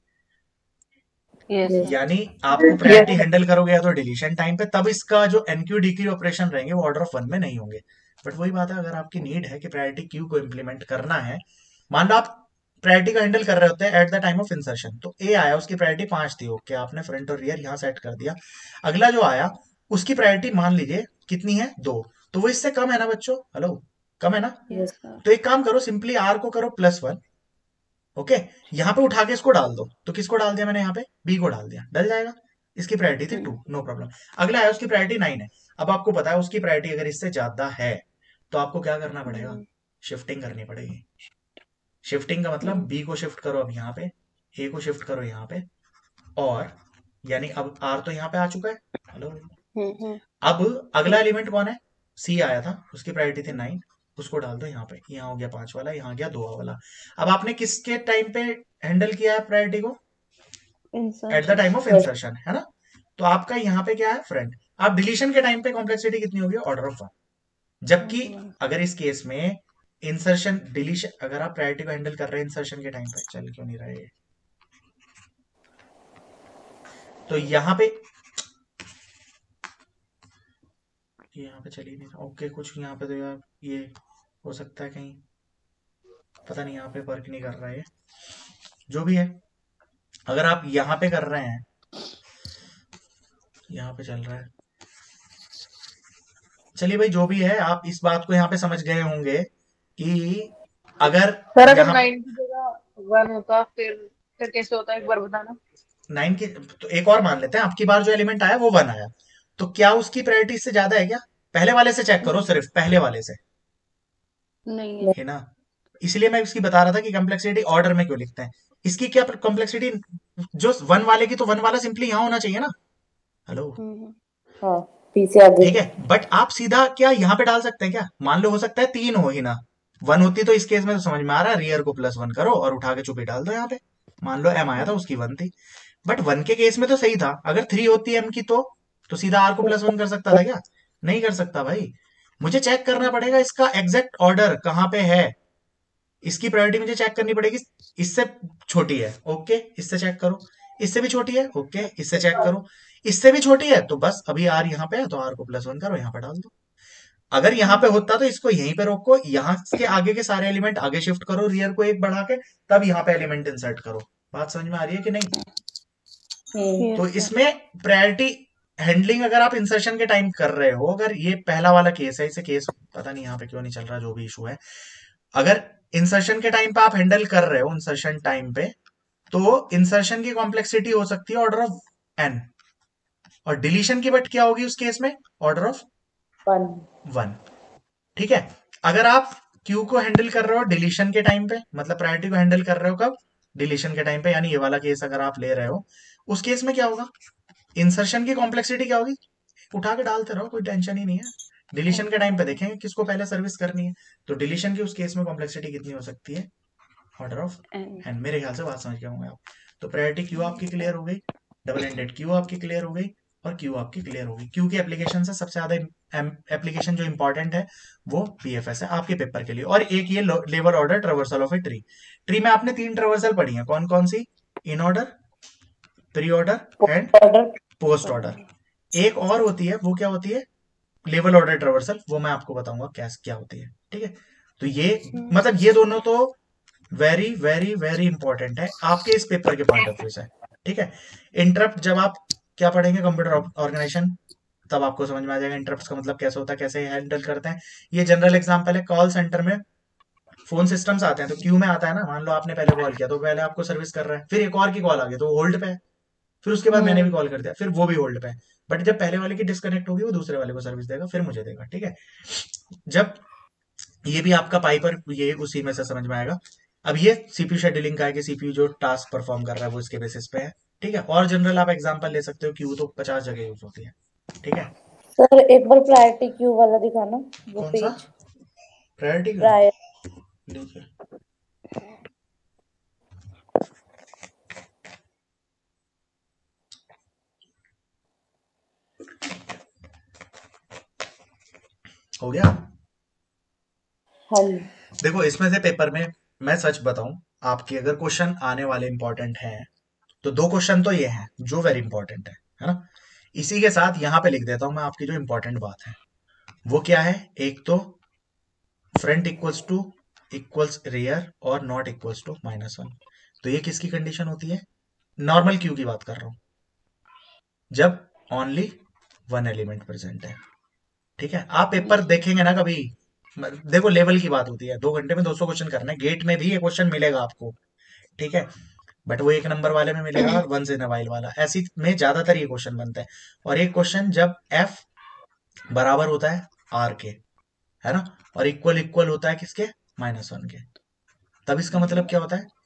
यानी आपको प्रायोरिटी हैंडल करोगे या तो डिलीशन टाइम पे, तब इसका जो एनक्यू डीक्यू ऑपरेशन रहेंगे वो ऑर्डर ऑफ 1 में नहीं होंगे। बट वही बात है, अगर आपकी नीड है कि प्रायोरिटी क्यू को इंप्लीमेंट करना है, मान लो आप प्रायोरिटी को हैंडल कर रहे होते हैं at the time of insertion, तो ए आया, उसकी प्रायोरिटी 5 थी, ओके, आपने फ्रंट और रियर यहाँ सेट कर दिया। अगला जो आया, उसकी प्रायोरिटी मान लीजिए कितनी है? 2। तो वो इससे कम है ना बच्चों? हेलो, कम है ना? तो एक काम करो, सिंपली आर को करो +1, ओके, यहाँ पे उठा के इसको डाल दो। तो किसको डाल दिया मैंने? यहाँ पे बी को डाल दिया, डल जाएगा। इसकी प्रायोरिटी थी 2, नो प्रॉब्लम। अगला है, उसकी प्रायोरिटी 9 है। अब आपको पता है उसकी प्रायोरिटी अगर इससे ज्यादा है, तो आपको क्या करना पड़ेगा? शिफ्टिंग करनी पड़ेगी। शिफ्टिंग का मतलब बी को शिफ्ट करो अब यहाँ पे, ए को शिफ्ट करो यहाँ पे, और यानी अब आर तो यहाँ पे आ चुका है, हेलो, अब अगला एलिमेंट कौन है, सी आया था, उसकी प्रायोरिटी थी 9, उसको डाल दो यहाँ पे, यहाँ हो गया 5 वाला, यहाँ गया 2 वाला। अब आपने किसके टाइम पे हैंडल किया है प्रायोरिटी को, at the time of insertion, है ना। तो आपका यहाँ पे क्या है फ्रेंड, आप डिलीशन के टाइम पे कॉम्प्लेक्सिटी कितनी होगी, ऑर्डर ऑफ 1। जबकि अगर इस केस में इंसर्शन डिलीशन, अगर आप प्रायोरिटी को हैंडल कर रहे हैं इंसर्शन के टाइम पे, चल क्यों नहीं रहा है, तो यहाँ पे चल ही नहीं रहा। ओके, कुछ यहाँ पे तो यार ये हो सकता है कहीं, पता नहीं, यहाँ पे वर्क नहीं कर रहा है, जो भी है। अगर आप यहाँ पे कर रहे हैं, यहाँ पे चल रहा है, चलिए भाई जो भी है, आप इस बात को यहाँ पे समझ गए होंगे कि अगर सर अगर 9 की जगह 1 होता फिर कैसे होता है, एक बार बताना। 9 की तो एक और मान लेते हैं, आपकी बार जो एलिमेंट आया वो 1 आया, तो क्या उसकी प्रायोरिटी इससे ज्यादा है क्या, पहले वाले से चेक करो, सिर्फ पहले वाले से, नहीं है ना। इसलिए मैं इसकी बता रहा था कि कॉम्प्लेक्सिटी ऑर्डर में क्यों लिखते हैं, इसकी क्या कॉम्प्लेक्सिटी, जो 1 वाले की, तो 1 वाला सिंपली यहाँ होना चाहिए ना, हेलो, हाँ पीछे आगे, ठीक है। बट आप सीधा क्या यहाँ पे डाल सकते हैं क्या, मान लो हो सकता है 3 हो ही ना, 1 होती तो इस केस में तो समझ में आ रहा है, रियर को +1 करो और उठा के चुपी डाल दो यहाँ पे, मान लो m आया था उसकी 1 थी, बट 1 के केस में तो सही था, अगर 3 होती m की तो सीधा r को +1 कर सकता था क्या, नहीं कर सकता भाई, मुझे चेक करना पड़ेगा इसका एग्जैक्ट ऑर्डर कहाँ पे है, इसकी प्रायोरिटी मुझे चेक करनी पड़ेगी, इससे छोटी है ओके, इससे चेक करो, इससे भी छोटी है ओके, इससे चेक करो, इससे भी छोटी है तो बस अभी आर यहाँ पे है तो आर को +1 करो, यहाँ पे डाल दो। अगर यहाँ पे होता तो इसको यहीं पे रोको, यहाँ के आगे के सारे एलिमेंट आगे शिफ्ट करो, रियर को 1 बढ़ा के, तब यहाँ पे एलिमेंट इंसर्ट करो। बात समझ में आ रही है कि नहीं। तो इसमें प्रायोरिटी हैंडलिंग अगर आप इंसर्शन के टाइम कर रहे हो, अगर ये पहला वाला केस है, इसे केस पता नहीं यहाँ पे क्यों नहीं चल रहा, जो भी इशू है, अगर इंसर्शन के टाइम पे आप हैंडल कर रहे हो इंसर्शन टाइम पे, तो इंसर्शन की कॉम्प्लेक्सिटी हो सकती है ऑर्डर ऑफ n, और डिलीशन की बट क्या होगी उस केस में, ऑर्डर ऑफ 1। ठीक है। अगर आप क्यू को हैंडल कर रहे हो डिलीशन के टाइम पे, मतलब प्रायोरिटी को हैंडल कर रहे हो कब, डिलीशन के टाइम पे, यानी ये वाला केस अगर आप ले रहे हो, उस केस में क्या होगा, इंसर्शन की कॉम्प्लेक्सिटी क्या होगी, उठा के डालते रहो, कोई टेंशन ही नहीं है, डिलीशन के टाइम पे देखेंगे किसको पहले सर्विस करनी है, तो डिलीशन की उस केस में कॉम्प्लेक्सिटी कितनी हो सकती है, ऑर्डर ऑफ n। मेरे ख्याल से बात समझ गए होंगे आप। तो प्रायोरिटी क्यू आपकी क्लियर हो गई, डबल एंडेड क्यू आपकी क्लियर हो गई, और क्यू आपकी क्लियर होगी। क्यू की एप्लीकेशन से सबसे ज्यादा एप्लीकेशन जो इंपॉर्टेंट है वो पीएफएस है आपके पेपर के लिए। और एक ये level order traversal of a tree, tree में आपने 3 ट्रेवर्सल पढ़ी है, कौन कौन सी, in order, pre order and post order. एक और होती है, वो क्या होती है, लेवल ऑर्डर ट्रेवर्सल, वो मैं आपको बताऊंगा क्या होती है। ठीक है, तो ये मतलब ये दोनों तो वेरी वेरी वेरी इंपॉर्टेंट है आपके इस पेपर के पॉइंट ऑफ व्यू से। ठीक है, इंटरप्ट जब आप क्या पढ़ेंगे कंप्यूटर ऑर्गेनाइजेशन, तब आपको समझ में आ जाएगा इंटरप्ट का मतलब कैसे होता है, कैसे हैंडल करते हैं। ये जनरल एग्जांपल है, कॉल सेंटर में फोन सिस्टम्स आते हैं तो क्यू में आता है ना, मान लो आपने पहले कॉल किया तो पहले आपको सर्विस कर रहा है, फिर एक और की कॉल आ गई तो होल्ड पे है, फिर उसके बाद मैंने भी कॉल कर दिया, फिर वो भी होल्ड पे है, बट जब पहले वाले की डिस्कनेक्ट होगी वो दूसरे वाले को सर्विस देगा, फिर मुझे देगा। ठीक है, जब ये भी आपका पाइपर ये उसी में से समझ में आएगा। अब ये सीपीयू शेड्यूलिंग का है कि सीपीयू जो टास्क परफॉर्म कर रहा है वो इसके बेसिस पे है। ठीक है, और जनरल आप एग्जांपल ले सकते हो, क्यू तो 50 जगह यूज होती है। ठीक है सर एक बार प्रायोरिटी क्यू वाला दिखाना, वो कौन पेज, सा प्रायोरिटी क्यू, देखिए हो गया। हाँ देखो इसमें से पेपर में मैं सच बताऊं, आपके अगर क्वेश्चन आने वाले इंपॉर्टेंट हैं तो 2 क्वेश्चन तो ये हैं जो वेरी इंपॉर्टेंट है ना। इसी के साथ यहां पे लिख देता हूं मैं आपकी जो इंपॉर्टेंट बात है, वो क्या है, एक तो front equals to equals rear और नॉट इक्वल्स टू -1। तो ये किसकी कंडीशन होती है, नॉर्मल क्यू की बात कर रहा हूं, जब ओनली 1 एलिमेंट प्रेजेंट है। ठीक है, आप पेपर देखेंगे ना कभी, देखो लेवल की बात होती है, 2 घंटे में 200 क्वेश्चन करना है, गेट में भी ये क्वेश्चन मिलेगा आपको। ठीक है, बट वो 1 नंबर वाले में मिलेगा और 1 इन अ वाइल वाला, ऐसी में ज्यादातर ये क्वेश्चन बनता है। और एक क्वेश्चन जब f बराबर होता है r के, है ना, और इक्वल इक्वल होता है किसके, -1 के, तब इसका मतलब क्या होता है,